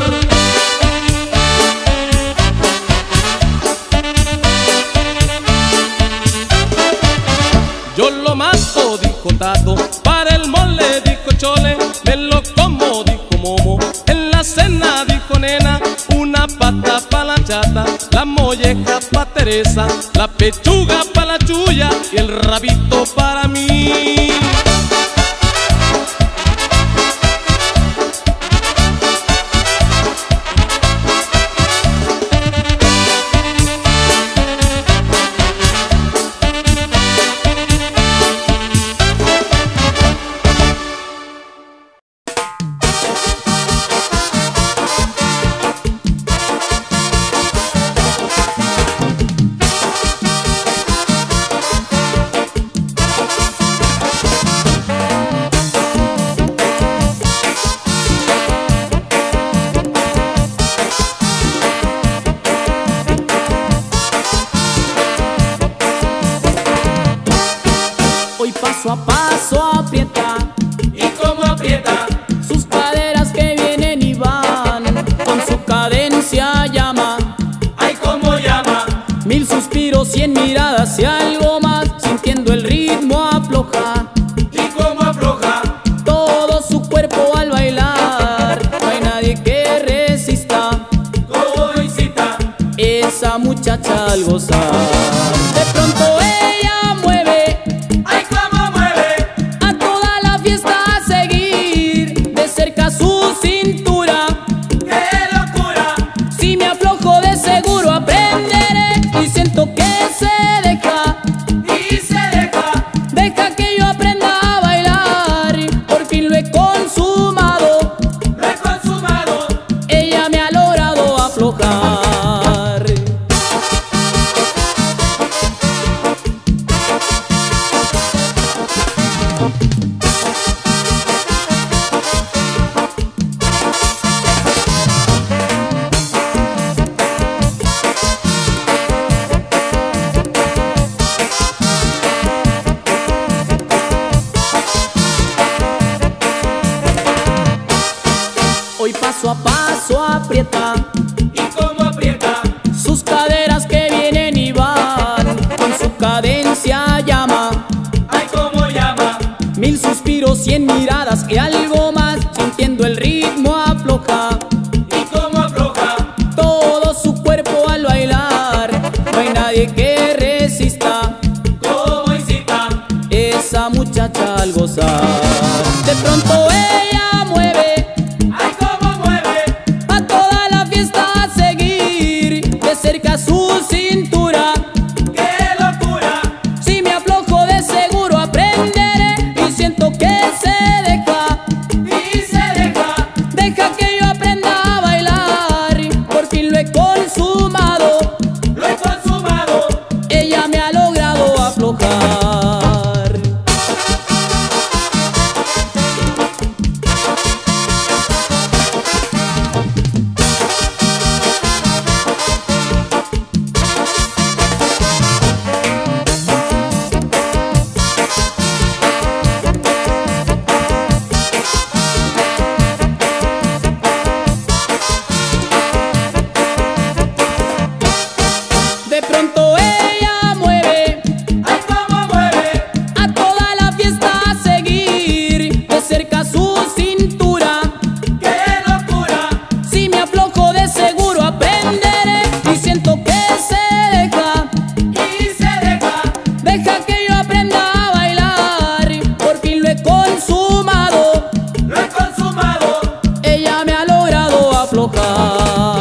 Yo lo mato, dijo Tato, para el mole, dijo Chole, me lo como, dijo Momo, en la cena, dijo Nena, una pata pa' la chata, la molleja pa' Teresa, la pechuga pa' la Chuya y el rabito para mí. Hoy paso a paso aprieta. ¿Y cómo aprieta? Sus caderas que vienen y van, con su cadencia llama. Ay, cómo llama. 1000 suspiros, 100 miradas y algo más. Sintiendo el ritmo afloja. ¿Y cómo afloja? Todo su cuerpo al bailar. No hay nadie que resista. ¿Cómo incita? Esa muchacha al gozar. De pronto ella mueve. Ay, cómo mueve. A toda la fiesta a seguir. De cerca su cintura. ¡Qué locura! Si me aflojo de seguro aprenderé. Y siento que se deja. Y se deja. Deja que yo aprenda a bailar. Por fin lo he consumado. Lo he consumado. Ella me ha logrado aflojar. Hoy paso a paso aprieta. ¿Y cómo aprieta? Sus caderas que vienen y van, con su cadencia llama. Ay, cómo llama. 1000 suspiros, 100 miradas y algo más. Sintiendo el ritmo afloja. ¿Y cómo afloja? Todo su cuerpo al bailar. No hay nadie que resista. ¿Cómo incita? Esa muchacha al gozar. De pronto ella mueve. Ay, cómo mueve. A toda la fiesta a seguir. De cerca su cintura. ¡Qué locura! Si me aflojo de seguro aprenderé. Y siento que se deja. Y se deja. Deja que yo aprenda a bailar. Por fin lo he consumado. Lo he consumado. Ella me ha logrado aflojar. De pronto ella mueve. Ay, cómo mueve. A toda la fiesta a seguir. De cerca su cintura. ¡Qué locura! Si me aflojo de seguro aprenderé. Y siento que se deja. Y se deja. Deja que yo aprenda a bailar. Por fin lo he consumado. Lo he consumado. Ella me ha logrado aflojar.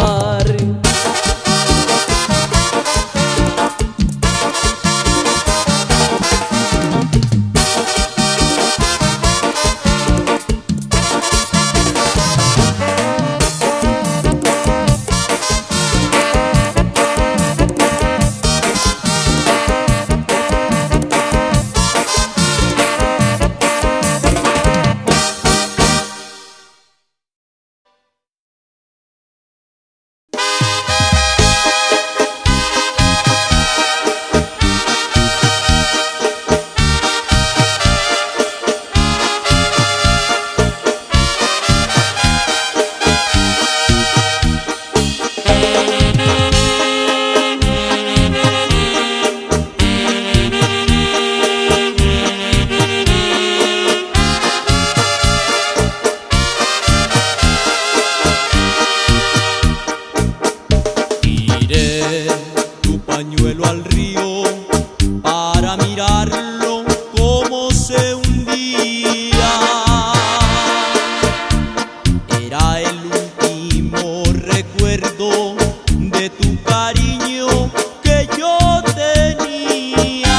Tiré tu pañuelo al río para mirarlo como se hundía. Era el último recuerdo de tu cariño que yo tenía.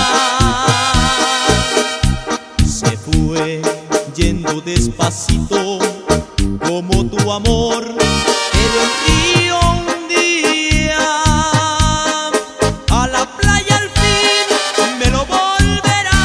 Se fue yendo despacito como tu amor, pero el río un día a la playa al fin me lo volverá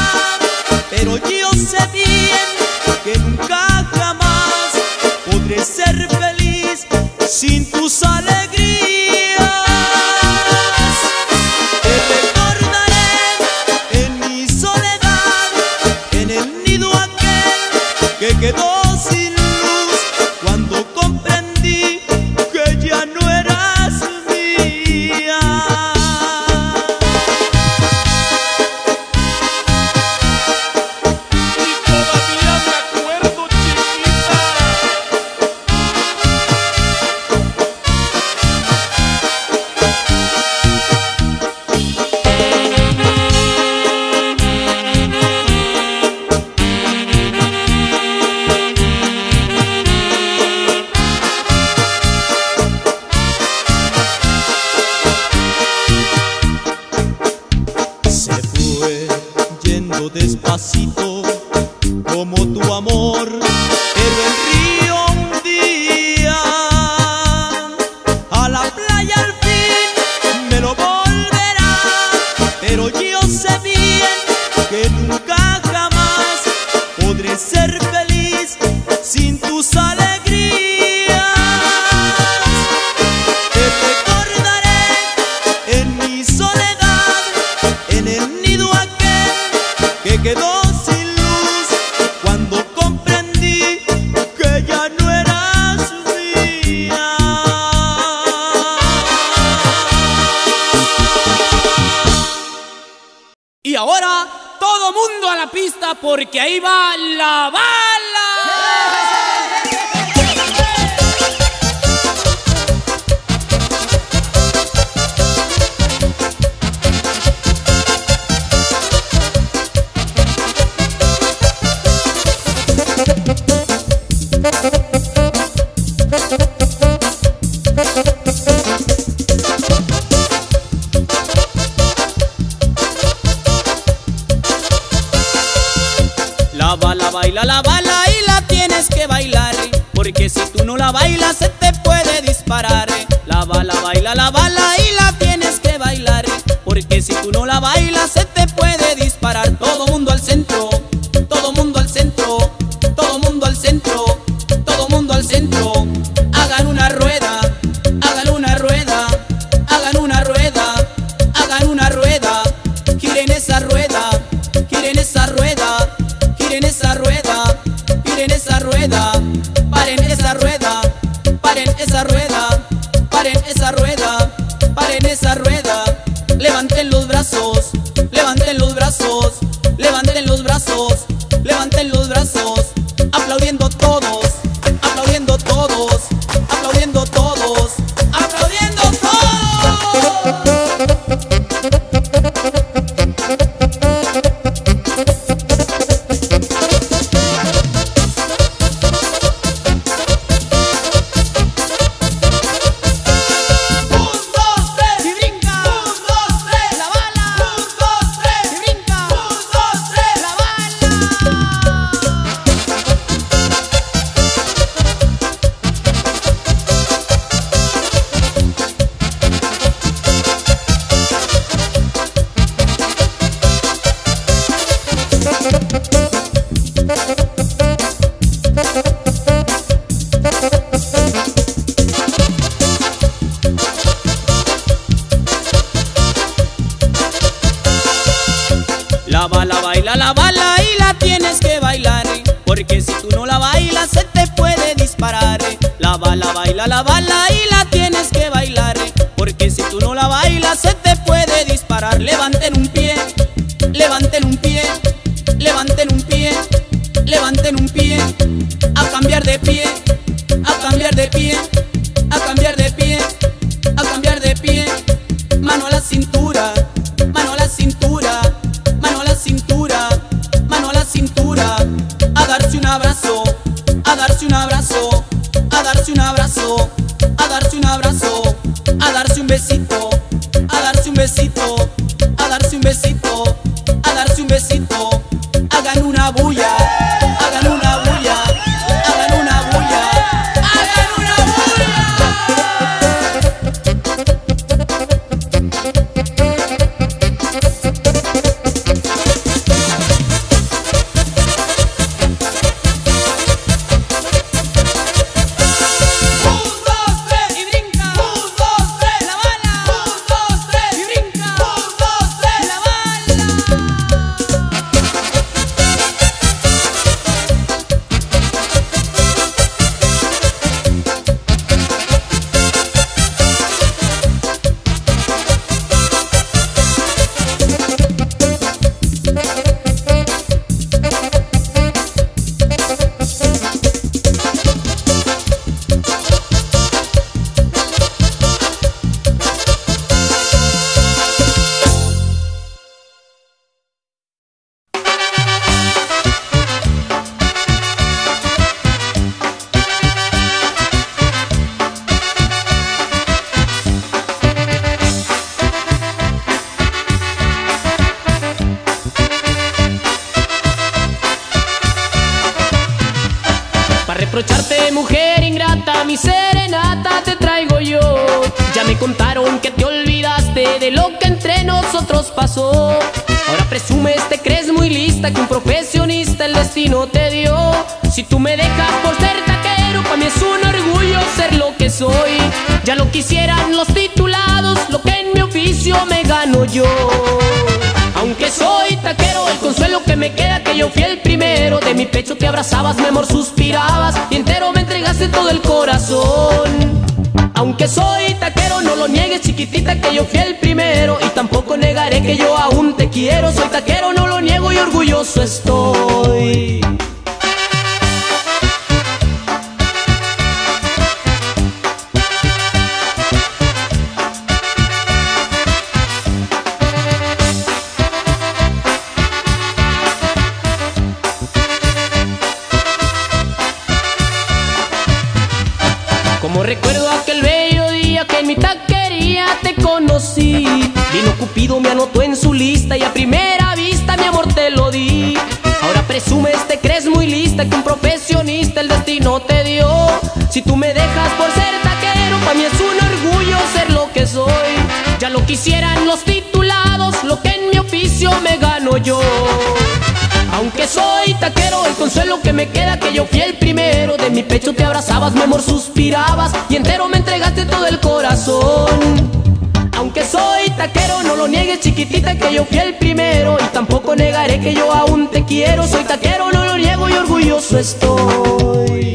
lento, despacito, como tu amor. Pero el río un día a la playa al fin me lo volverá. Pero yo sé bien que nunca jamás podré ser feliz sin tus alegrías. Te recordaré en mi soledad, en el nido aquel que quedó sin luz, cuando comprendí que ya no eras mía. Y ahora todo mundo a la pista porque ahí va la bala. La bala y la tienes que bailar, porque si tú no la bailas se te puede disparar. La bala y la tienes que bailar, porque si tú no la bailas se te puede disparar. Todo mundo al centro, todo mundo al centro, todo mundo al centro, todo mundo al centro. Hagan una rueda, hagan una rueda, hagan una rueda, hagan una rueda. Giren esa rueda, giren esa rueda, giren esa rueda, giren esa rueda. Paren esa rueda, paren esa rueda, paren esa rueda, paren esa rueda. Levanten los brazos, levanten los brazos, levanten los brazos, levanten los brazos. Aplaudiendo todos, aplaudiendo todos, aplaudiendo todos, aplaudiendo todos. La bala y la tienes que bailar, porque si tú no la bailas se te puede disparar. La bala y la tienes que bailar, porque si tú no la bailas se te puede disparar. Levanten un pie, levanten un pie, levanten un pie, levanten un pie. A cambiar de pie, a cambiar de pie, a cambiar de pie, a cambiar de pie. Mano a la cintura, mano a la cintura, mano a la cintura, mano a la cintura. A darse un abrazo, a darse un abrazo, a darse un abrazo, a darse un abrazo. A darse un besito, a darse un besito, a darse un besito, a darse un besito. Hagan una bulla, hagan una bulla, hagan una bulla, hagan una bulla. para mi serenata te traigo yo. Ya me contaron que te olvidaste de lo que entre nosotros pasó. Ahora presumes, te crees muy lista, que un profesionista el destino te dio. Si tú me dejas por ser taquero, para mí es un orgullo ser lo que soy. Ya lo quisieran los titulados, lo que en mi oficio me gano yo. Aunque soy taquero, el consuelo que me queda que yo fui el primero. De mi pecho te abrazabas, mi amor suspirabas, y entero me entregaste todo el corazón. Aunque soy taquero, no lo niegues, chiquitita, que yo fui el primero. Y tampoco negaré que yo aún te quiero. Soy taquero, no lo niego y orgulloso estoy. Como recuerdo aquel bello día que en mi taquería te conocí. Vino Cupido, me anotó en su lista y a primera vista mi amor te lo di. Ahora presumes, te crees muy lista, que un profesionista el destino te dio. Si tú me dejas por ser taquero, para mí es un orgullo ser lo que soy. Ya lo quisieran los titulados, lo que en mi oficio me gano yo. Aunque soy taquero, el consuelo que me queda que yo fui el primero. De mi pecho te abrazabas, mi amor suspirabas, y entero me entregaste todo el corazón. Aunque soy taquero, no lo niegues, chiquitita, que yo fui el primero. Y tampoco negaré que yo aún te quiero. Soy taquero, no lo niego y orgulloso estoy.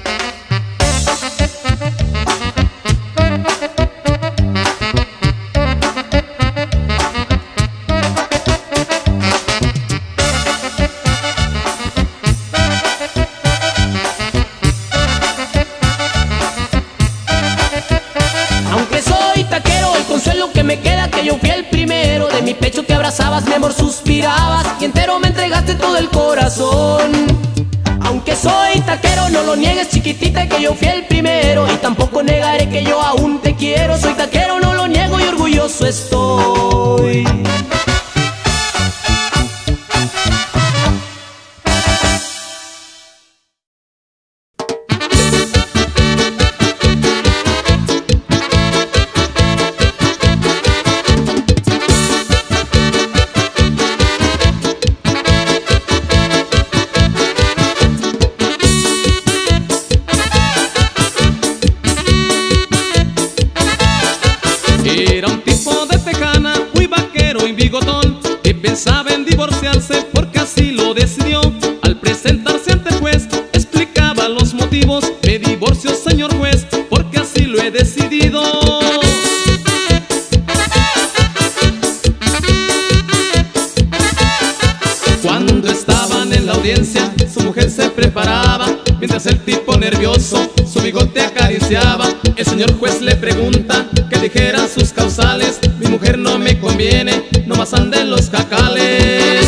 Me queda que yo fui el primero. De mi pecho te abrazabas, mi amor suspirabas, y entero me entregaste todo el corazón. Aunque soy taquero, no lo niegues, chiquitita, que yo fui el primero. Y tampoco negaré que yo aún te quiero. Soy taquero, no lo niego y orgulloso estoy. Era un tipo de tejana, muy vaquero y bigotón, que pensaba en divorciarse porque así lo decidió. Al presentarse ante el juez, explicaba los motivos: me divorcio, señor juez, porque así lo he decidido. Cuando estaban en la audiencia, su mujer se preparaba, mientras el tipo nervioso su bigote acariciaba. El señor juez le pregunta que dijera sus causales: mi mujer no me conviene, no más anda en los jacales.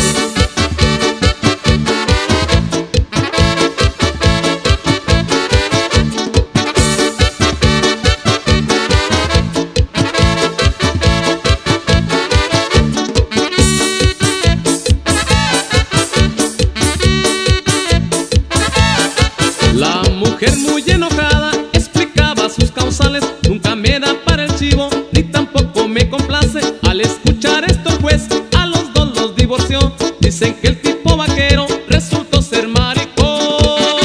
La mujer muy enojada explicaba sus causales: nunca me da para el chivo, ni tampoco me complace. Al escuchar esto el juez a los dos los divorció. Dicen que el tipo vaquero resultó ser maricón.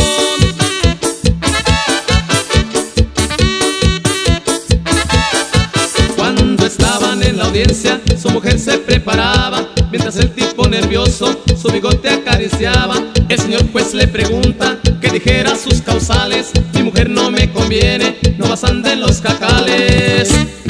Cuando estaban en la audiencia, su mujer se preparaba, mientras el tipo nervioso su bigote acariciaba. El señor juez le pregunta que dijera sus causales: mi mujer no me conviene, no más anda en los jacales.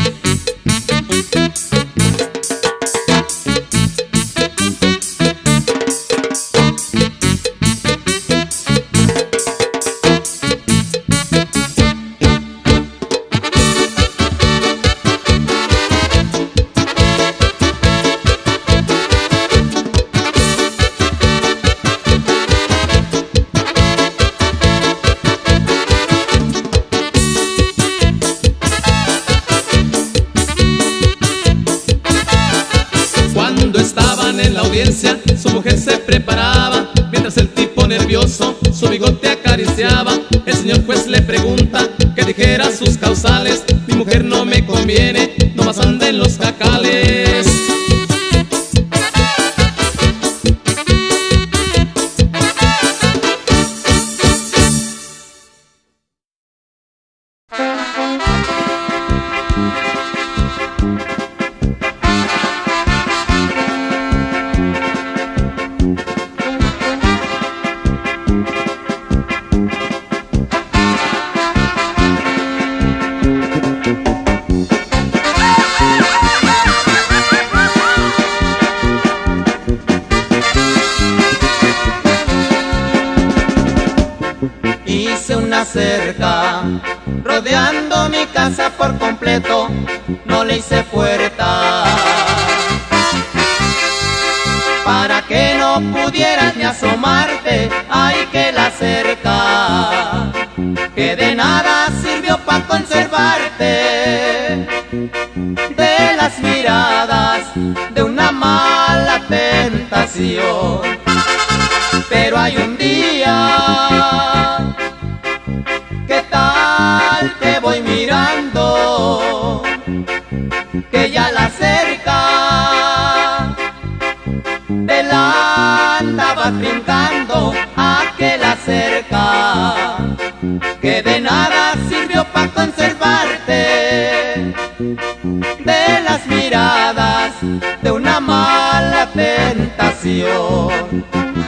En la audiencia, su mujer se preparaba, mientras el tipo nervioso su bigote acariciaba. El señor juez le pregunta que que dijera sus causales. Mi mujer no me conviene, nomás anda en los jacales. Hice una cerca rodeando mi casa por completo, no le hice puerta para que no pudieras ni asomarte. Ay, que la cerca que de nada sirvió para conservarte de las miradas de una mala tentación. Pero hay un día, ¿qué tal te voy mirando? Que ya la cerca te la andabas brincando. A que la cerca que de nada sirvió para conservarte de las miradas de una mala tentación.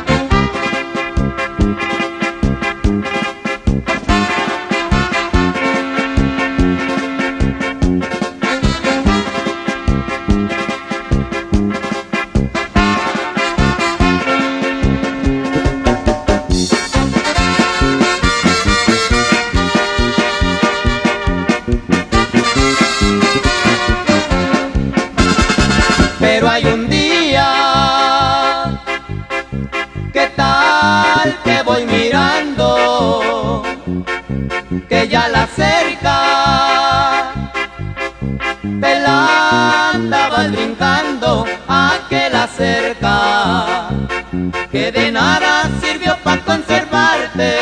Pero hay un día, ¿qué tal te voy mirando? Que ya la cerca te la andabas brincando. A que la cerca que de nada sirvió para conservarte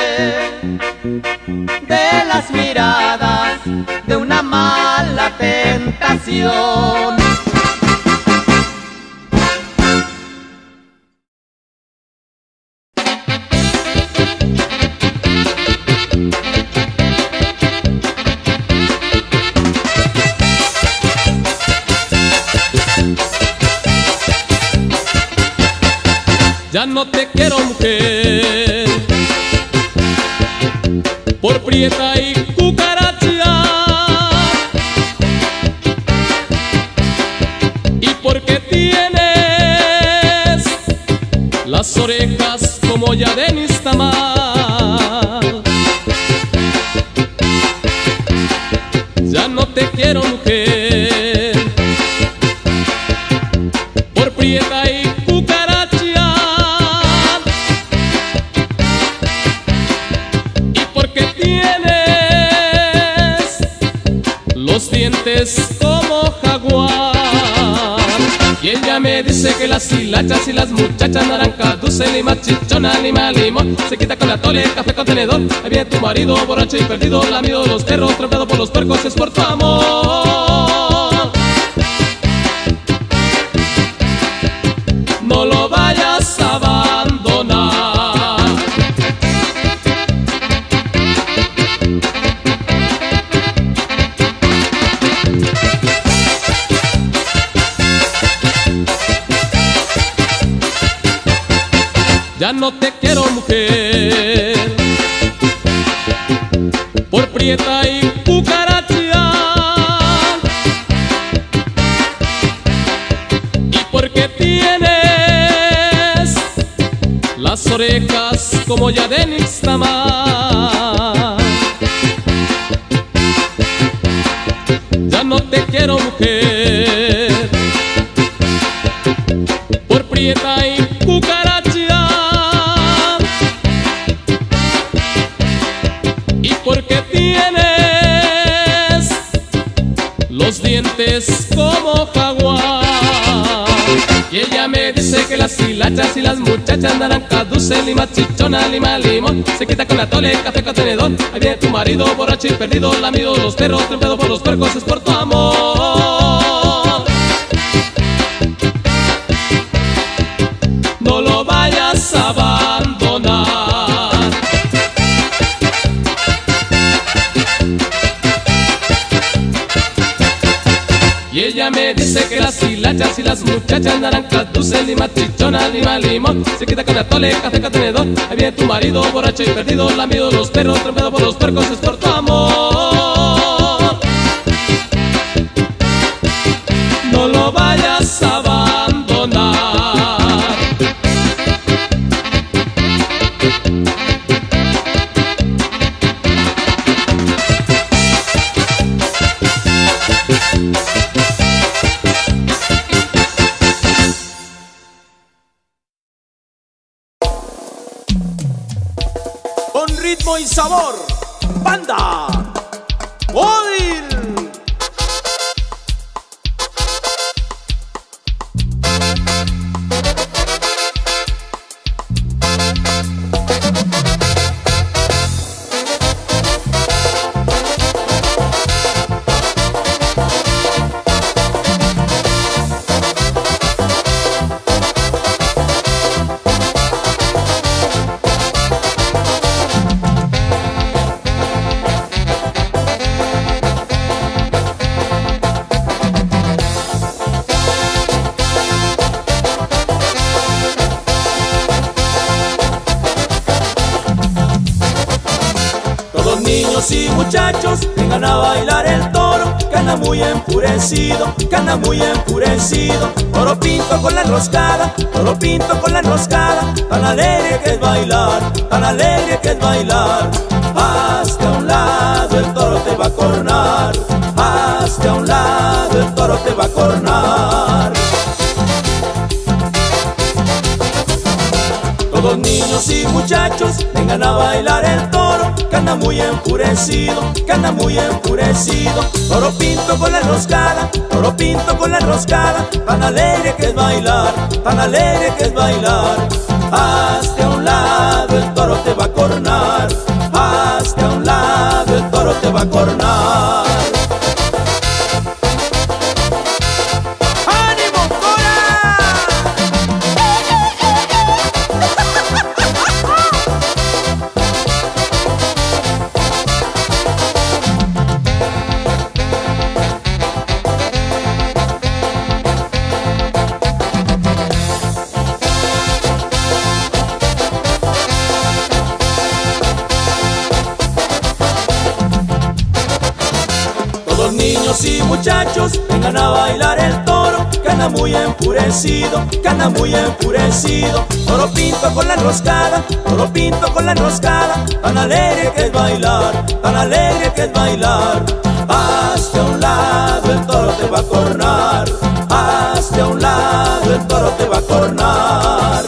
de las miradas de una mala tentación. Ya no te quiero, mujer, por prieta y cucaracha, y porque tienes las orejas como ya de Nixtamal. Ya no te quiero, mujer, por prieta y cucaracha, los dientes como jaguar. Y ella me dice que las hilachas y las muchachas, naranja, dulce, lima, chichona, lima, limón, se quita con la tole, café con tenedor. Ahí viene tu marido, borracho y perdido, lamido de los perros, tropezado por los puercos, es por tu amor. No lo vayas a abandonar. Ya no te quiero, mujer, por prieta y cucaracha, y porque tienes las orejas como ya de Nixtamal. Ya no te quiero, mujer, por prieta y cucaracha, porque tienes los dientes como jaguar. Y ella me dice que las hilachas y las muchachas, naranja dulce, lima chichona, lima limón, se quita con la tole, café con tenedor. Ahí viene tu marido borracho y perdido, lamido los perros, trempado por los puercos, es por tu amor. No lo vayas a abandonar. Y ella me dice que las hilachas y las muchachas, naranjas dulce, lima chichona, lima limón, se quita con la tole, café con tenedor. Ahí viene tu marido borracho y perdido, lamido los perros, trempado por los puercos, es por tu amor. No lo vayas a abandonar. Con ritmo y sabor, banda Odil. Niños y muchachos, vengan a bailar el toro, que anda muy enfurecido, que anda muy enfurecido. Toro pinto con la enroscada, toro pinto con la enroscada, tan alegre que es bailar, tan alegre que es bailar. Hazte a un lado, el toro te va a cornar, hazte a un lado, el toro te va a cornar. Todos niños y muchachos, vengan a bailar el toro, que anda muy enfurecido, que anda muy enfurecido. Toro pinto con la enroscada, toro pinto con la enroscada, tan alegre que es bailar, tan alegre que es bailar. Hazte a un lado, el toro te va a cornar, hazte a un lado, el toro te va a cornar. Niños y muchachos, vengan a bailar el toro, que anda muy enfurecido, que anda muy enfurecido. Toro pinto con la enroscada, toro pinto con la enroscada, tan alegre que es bailar, tan alegre que es bailar. Hazte a un lado, el toro te va a cornar, hazte a un lado, el toro te va a cornar.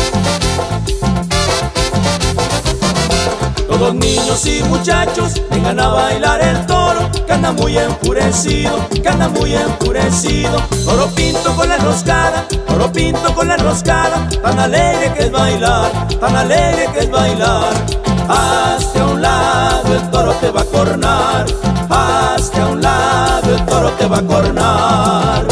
Todos niños y muchachos, vengan a bailar el toro, que anda muy enfurecido, que anda muy enfurecido. Toro pinto con la enroscada, toro pinto con la enroscada, tan alegre que es bailar, tan alegre que es bailar. Hazte a un lado, el toro te va a cornar, hazte a un lado, el toro te va a cornar.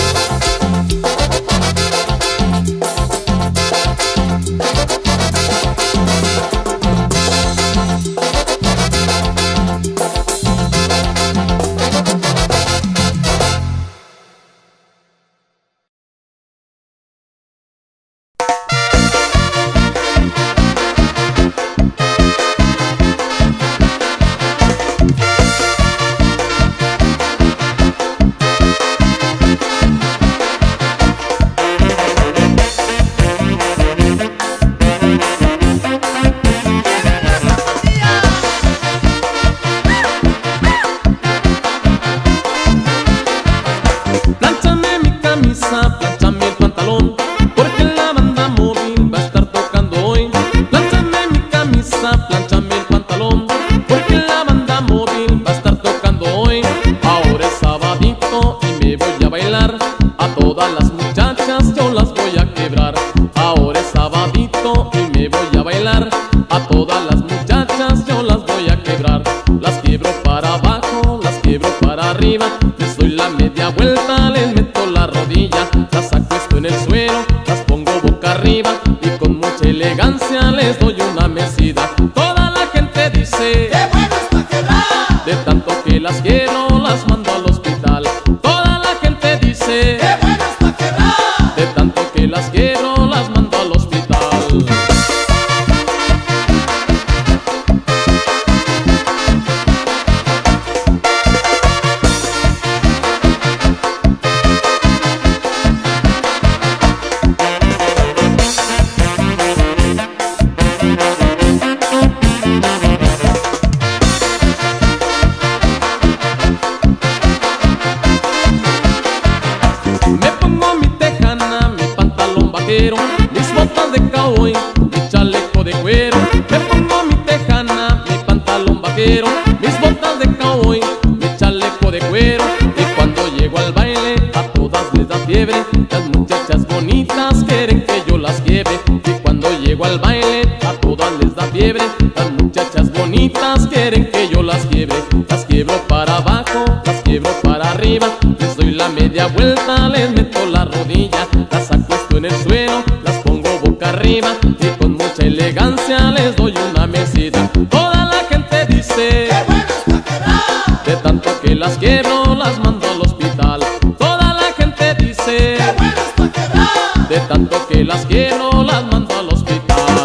bonito y me voy a bailar. A todas las muchachas yo las voy a quebrar. Las quiebro para abajo, las quiebro para arriba. Les doy la media vuelta, les meto la rodilla. Las acuesto en el suelo, las pongo boca arriba y con mucha elegancia les doy una mecida. Toda la gente dice: ¡qué bueno está quebrar! de tanto que las quiero las mando al hospital. Toda la gente dice: ¡qué bueno está quebrar! de tanto que las quiero las mando al hospital. Me pongo mi tejana, mi pantalón vaquero, mis botas de cowboy, mi chaleco de cuero. Me pongo mi tejana, mi pantalón vaquero, mis botas de cowboy, mi chaleco de cuero. Y cuando llego al baile a todas les da fiebre. Las muchachas bonitas quieren que yo las lleve. Y cuando llego al baile a todas les da fiebre. Las muchachas bonitas quieren que yo las lleve. Las quiebro para abajo, las quiebro para arriba. Les doy la media vuelta, les meto la rodilla. Las acuesto en el suelo, las pongo boca arriba y con mucha elegancia les doy una mecida. Toda la gente dice: ¡qué bueno está quebrar! de tanto que las quiebro las mando al hospital. Toda la gente dice: ¡qué bueno está quebrar! de tanto que las quiero las mando al hospital.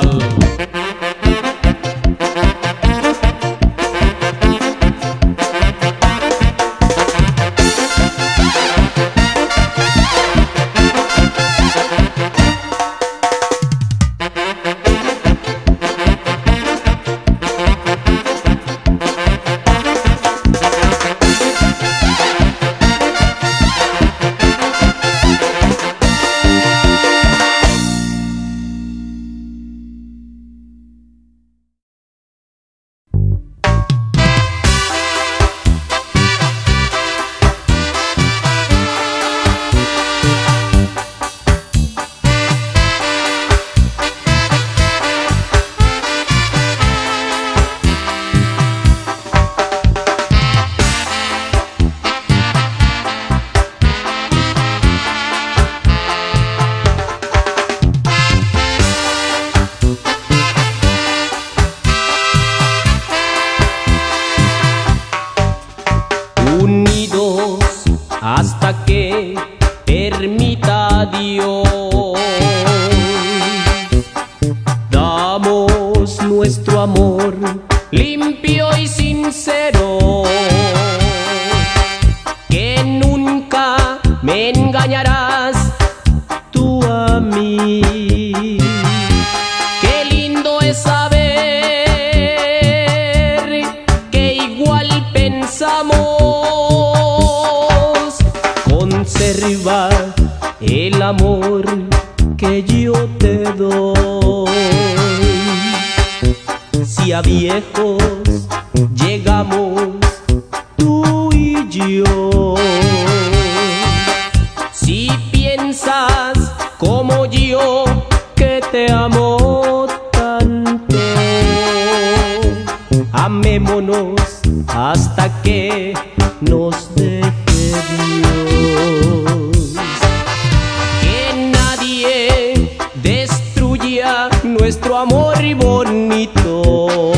Unidos hasta que permita Dios, damos nuestro amor limpio y sincero, que nunca me engañarás tú a mí. Qué lindo es saber que igual pensamos, conservar el amor que yo te doy. Si a viejos llegamos tú y yo, si piensas como yo que te amo tanto, amémonos hasta que nos deje Dios. Que nadie destruya nuestro amor bonito.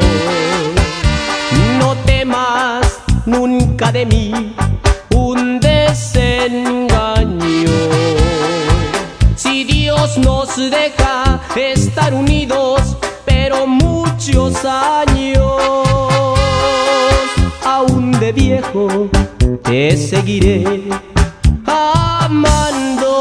No temas nunca de mí un desengaño. Si Dios nos deja estar unidos, pero muchos años, aún de viejo te seguiré amando.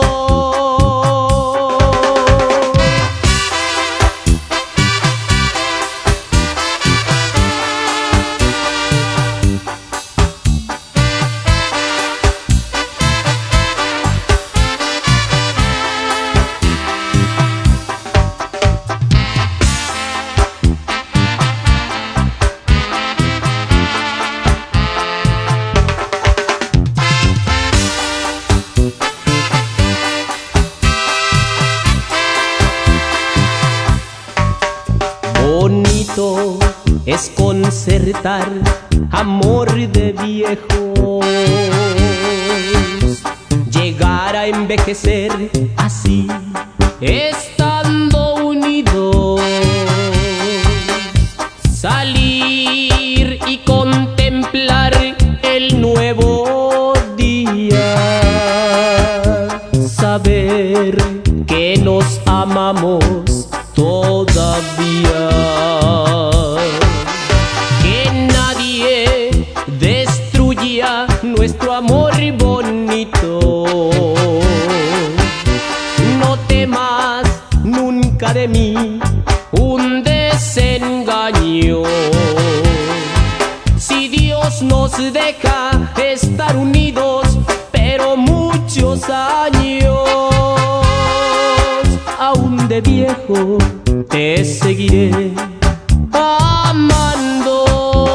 es concertar amor de viejos, llegar a envejecer así, estando unidos, salir y contemplar el nuevo día, saber que nos amamos todavía, que nadie destruya nuestro amor bonito. No temas nunca de mí un desengaño. Si Dios nos deja estar unidos, pero muchos años, aún de viejo te seguiré amando.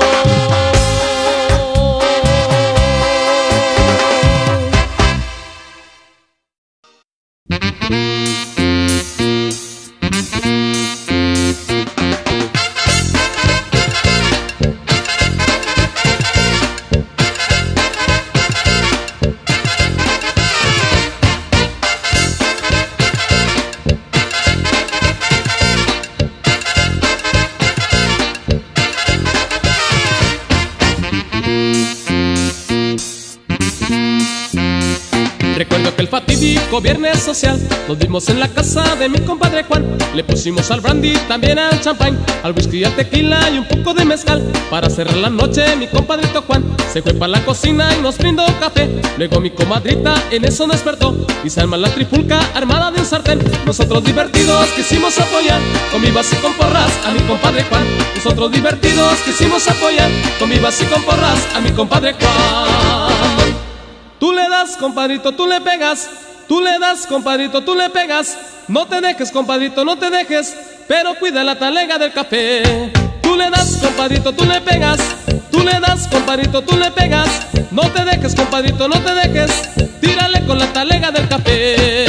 Recuerdo aquel fatídico viernes social, nos vimos en la casa de mi compadre Juan. Le pusimos al brandy, también al champán, al whisky, al tequila y un poco de mezcal. Para cerrar la noche mi compadrito Juan se fue para la cocina y nos brindó café. Luego mi comadrita en eso despertó y se arma la trifulca armada de un sartén. Nosotros divertidos quisimos apoyar con vivas y con porras a mi compadre Juan. Nosotros divertidos quisimos apoyar con vivas y con porras a mi compadre Juan. Tú le das, compadrito, tú le pegas. Tú le das, compadrito, tú le pegas. No te dejes, compadrito, no te dejes, pero cuida la talega del café. Tú le das, compadrito, tú le pegas. Tú le das, compadrito, tú le pegas. No te dejes, compadrito, no te dejes, tírale con la talega del café.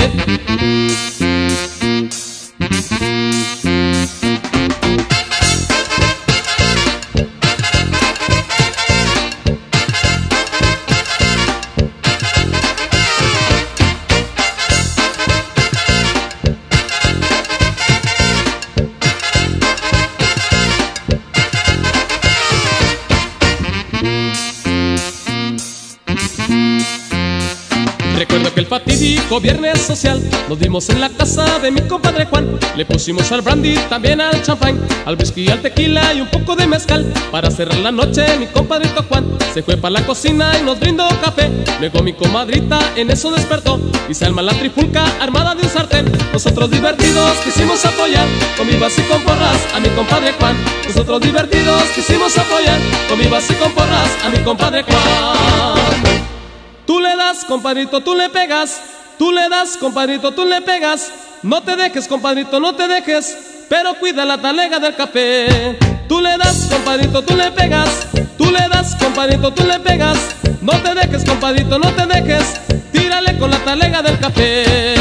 Recuerdo aquel fatídico viernes social, nos vimos en la casa de mi compadre Juan. Le pusimos al brandy, también al champán, al whisky, al tequila y un poco de mezcal. Para cerrar la noche mi compadrito Juan se fue para la cocina y nos brindó café. Luego mi comadrita en eso despertó y se arma la trifulca armada de un sartén. Nosotros divertidos quisimos apoyar con vivas y con porras a mi compadre Juan. Nosotros divertidos quisimos apoyar con vivas y con porras a mi compadre Juan. Tú le das, compadrito, tú le pegas. Tú le das, compadrito, tú le pegas. No te dejes, compadrito, no te dejes, pero cuida la talega del café. Tú le das, compadrito, tú le pegas. Tú le das, compadrito, tú le pegas. No te dejes, compadrito, no te dejes, tírale con la talega del café.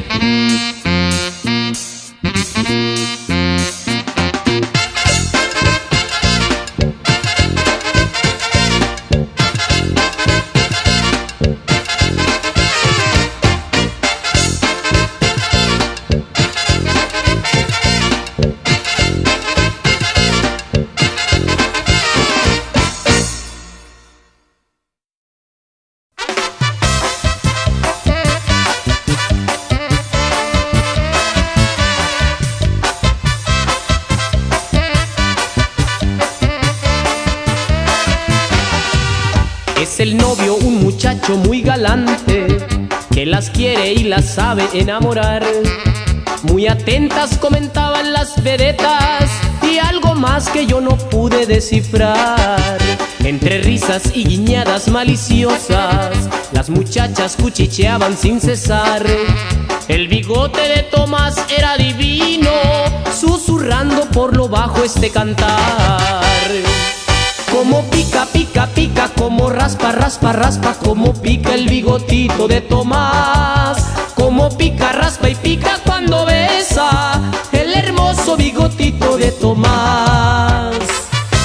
Es el novio, un muchacho muy galante, que las quiere y las sabe enamorar. Muy atentas comentaban las vedetas y algo más que yo no pude descifrar. Entre risas y guiñadas maliciosas, las muchachas cuchicheaban sin cesar. El bigote de Tomás era divino, susurrando por lo bajo este cantar. Como pica, pica, pica, como raspa, raspa, raspa, como pica el bigotito de Tomás. Como pica, raspa y pica cuando besa el hermoso bigotito de Tomás.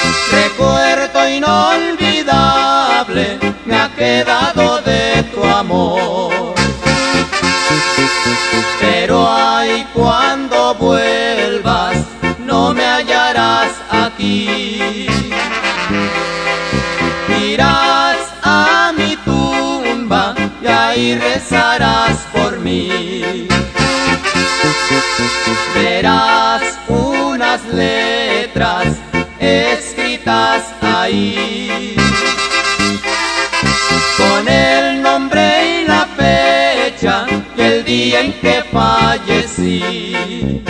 he dado de tu amor. Pero ay, cuando vuelvas no me hallarás aquí. Irás a mi tumba y ahí rezarás por mí. Verás unas letras escritas ahí, con el nombre y la fecha y el día en que fallecí.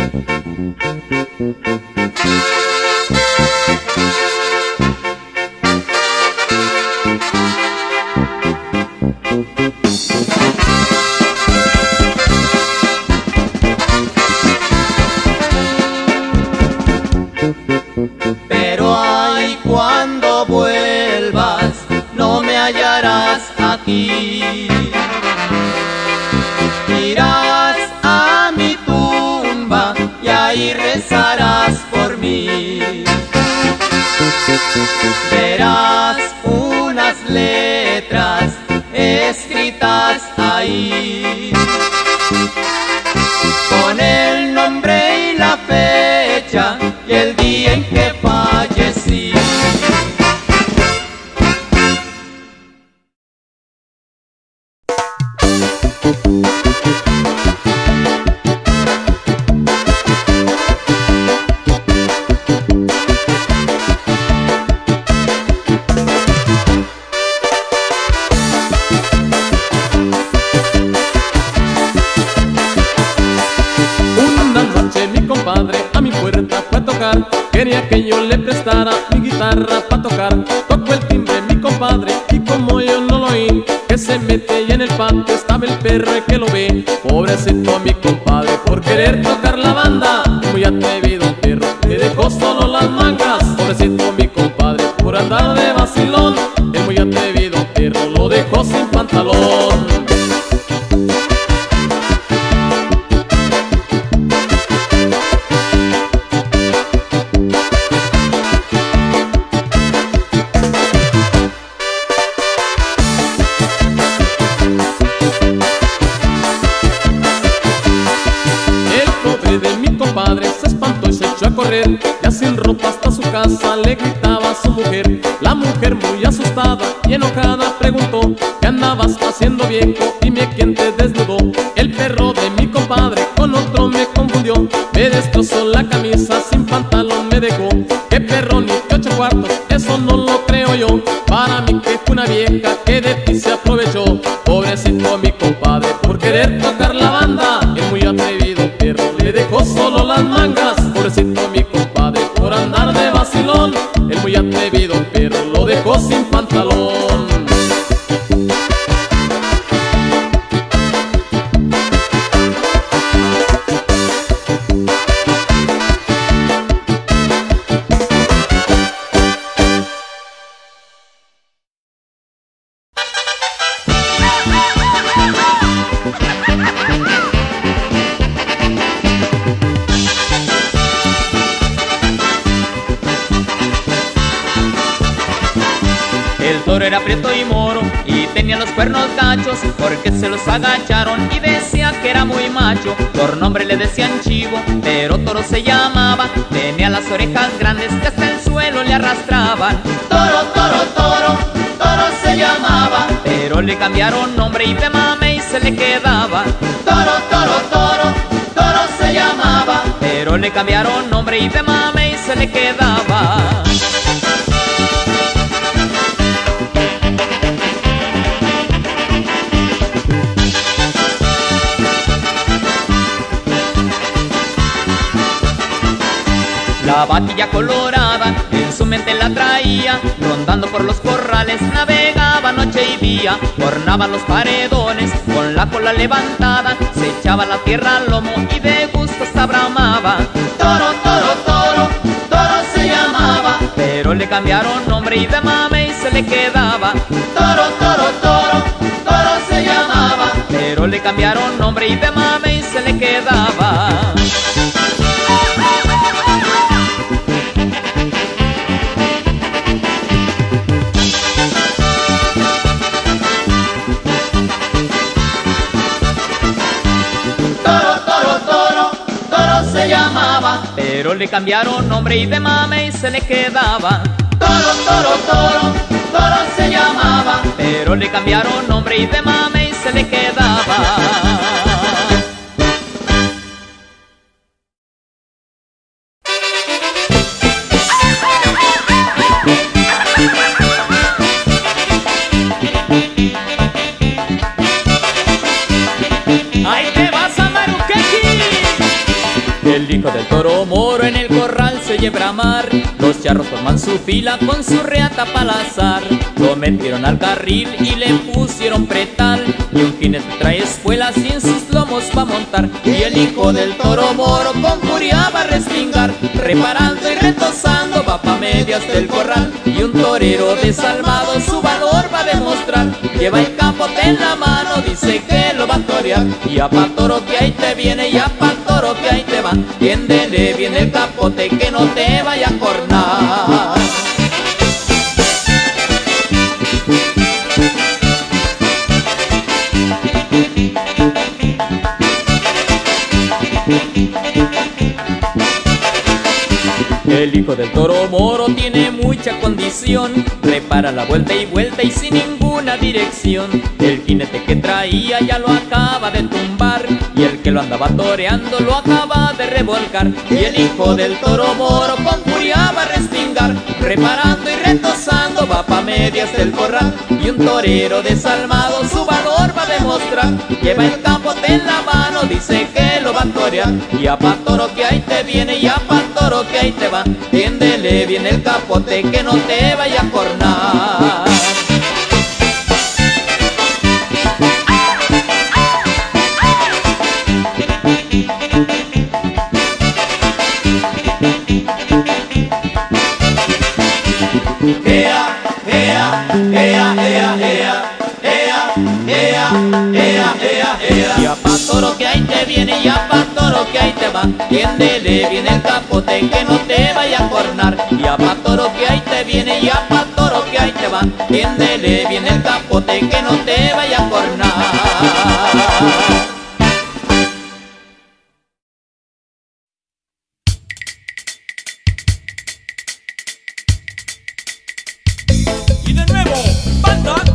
Pero ay, cuando vuelvas no me hallarás aquí. Irás a mi tumba y ahí rezarás por mí. Verás unas letras escritas ahí, con el nombre y la fecha y el día en que fallecí. Quería que yo le prestara mi guitarra pa' tocar. Tocó el timbre mi compadre y como yo no lo oí, que se mete y en el patio estaba el perro y que lo ve. Pobrecito mi compadre por querer tocar la banda, muy atrevido el perro, le dejó solo las mangas. Pobrecito mi compadre por andar de vacilón, el muy atrevido perro lo dejó sin pantalón. Ya sin ropa hasta su casa le gritaba a su mujer. La mujer muy asustada y enojada preguntó: ¿qué andabas haciendo, viejo? Dime quién te desnudó. El perro de mi compadre con otro me confundió, me destrozó la camisa, sin pantalón me dejó. ¿Qué perro ni qué 8 cuartos? Eso no lo creo yo. Para mí que fue una vieja que de ti se aprovechó. Pobrecito mi compadre por querer tocar la banda, el muy atrevido perro le dejó solo las mangas. Pobrecito mi compadre por andar de vacilón, el muy atrevido perro lo dejó sin pantalón. Era prieto y moro y tenía los cuernos gachos, porque se los agacharon y decía que era muy macho. Por nombre le decían Chivo, pero Toro se llamaba. Tenía las orejas grandes que hasta el suelo le arrastraban. Toro, toro, toro, Toro se llamaba, pero le cambiaron nombre y de mame y se le quedaba. Toro, toro, toro, Toro se llamaba, pero le cambiaron nombre y de mame y se le quedaba. La vaquilla colorada en su mente la traía, rondando por los corrales navegaba noche y día. Ornaba los paredones con la cola levantada, se echaba la tierra al lomo y de gusto se abramaba. Toro, toro, toro, Toro se llamaba, pero le cambiaron nombre y de mame y se le quedaba. Toro, toro, toro, Toro se llamaba, pero le cambiaron nombre y de mame y se le quedaba. pero le cambiaron nombre y de mame y se le quedaba Toro, Toro, Toro, Toro se llamaba, pero le cambiaron nombre y de mame y se le quedaba. El hijo del toro moro en el corral se oye bramar, los charros forman su fila con su reata palazar. Lo metieron al carril y le pusieron pretal, y un jinete trae espuelas y en sus lomos va a montar. Y el hijo del toro moro con furia va a respingar, reparando y retosando va pa' medias del corral. Y un torero desalmado su valor va a demostrar, lleva el capote en la mano, dice que lo va a torear. Y a pa' toro que ahí te viene, y a pa' toro que ahí te va, tiéndele bien el capote que no te vaya a cornar. El hijo del toro moro tiene mucha condición, repara la vuelta y sin ninguna dirección. El jinete que traía ya lo acaba de tumbar, y el que lo andaba toreando lo acaba de revolcar. Y el hijo del toro moro con furia va a respingar, reparando y retosando va pa' medias del corral. Y un torero desalmado su valor va a demostrar, lleva el capote en la mano, dice que lo va a torear. Y a pa' toro que ahí te viene, y a pa' toro que ahí te va, tiéndele bien el capote que no te vaya a cornar. Ea, ea, ea, ea, ea, ea, ea, ea, ea, ea. Y a pa' toro que ahí te viene, y a pa' toro que ahí te va, tiéndele bien el capote que no te vaya a cornar. Y a pa' toro que ahí te viene, y a pa' toro que ahí te va, tiéndele bien el capote que no te vaya a cornar. Y de nuevo, banda.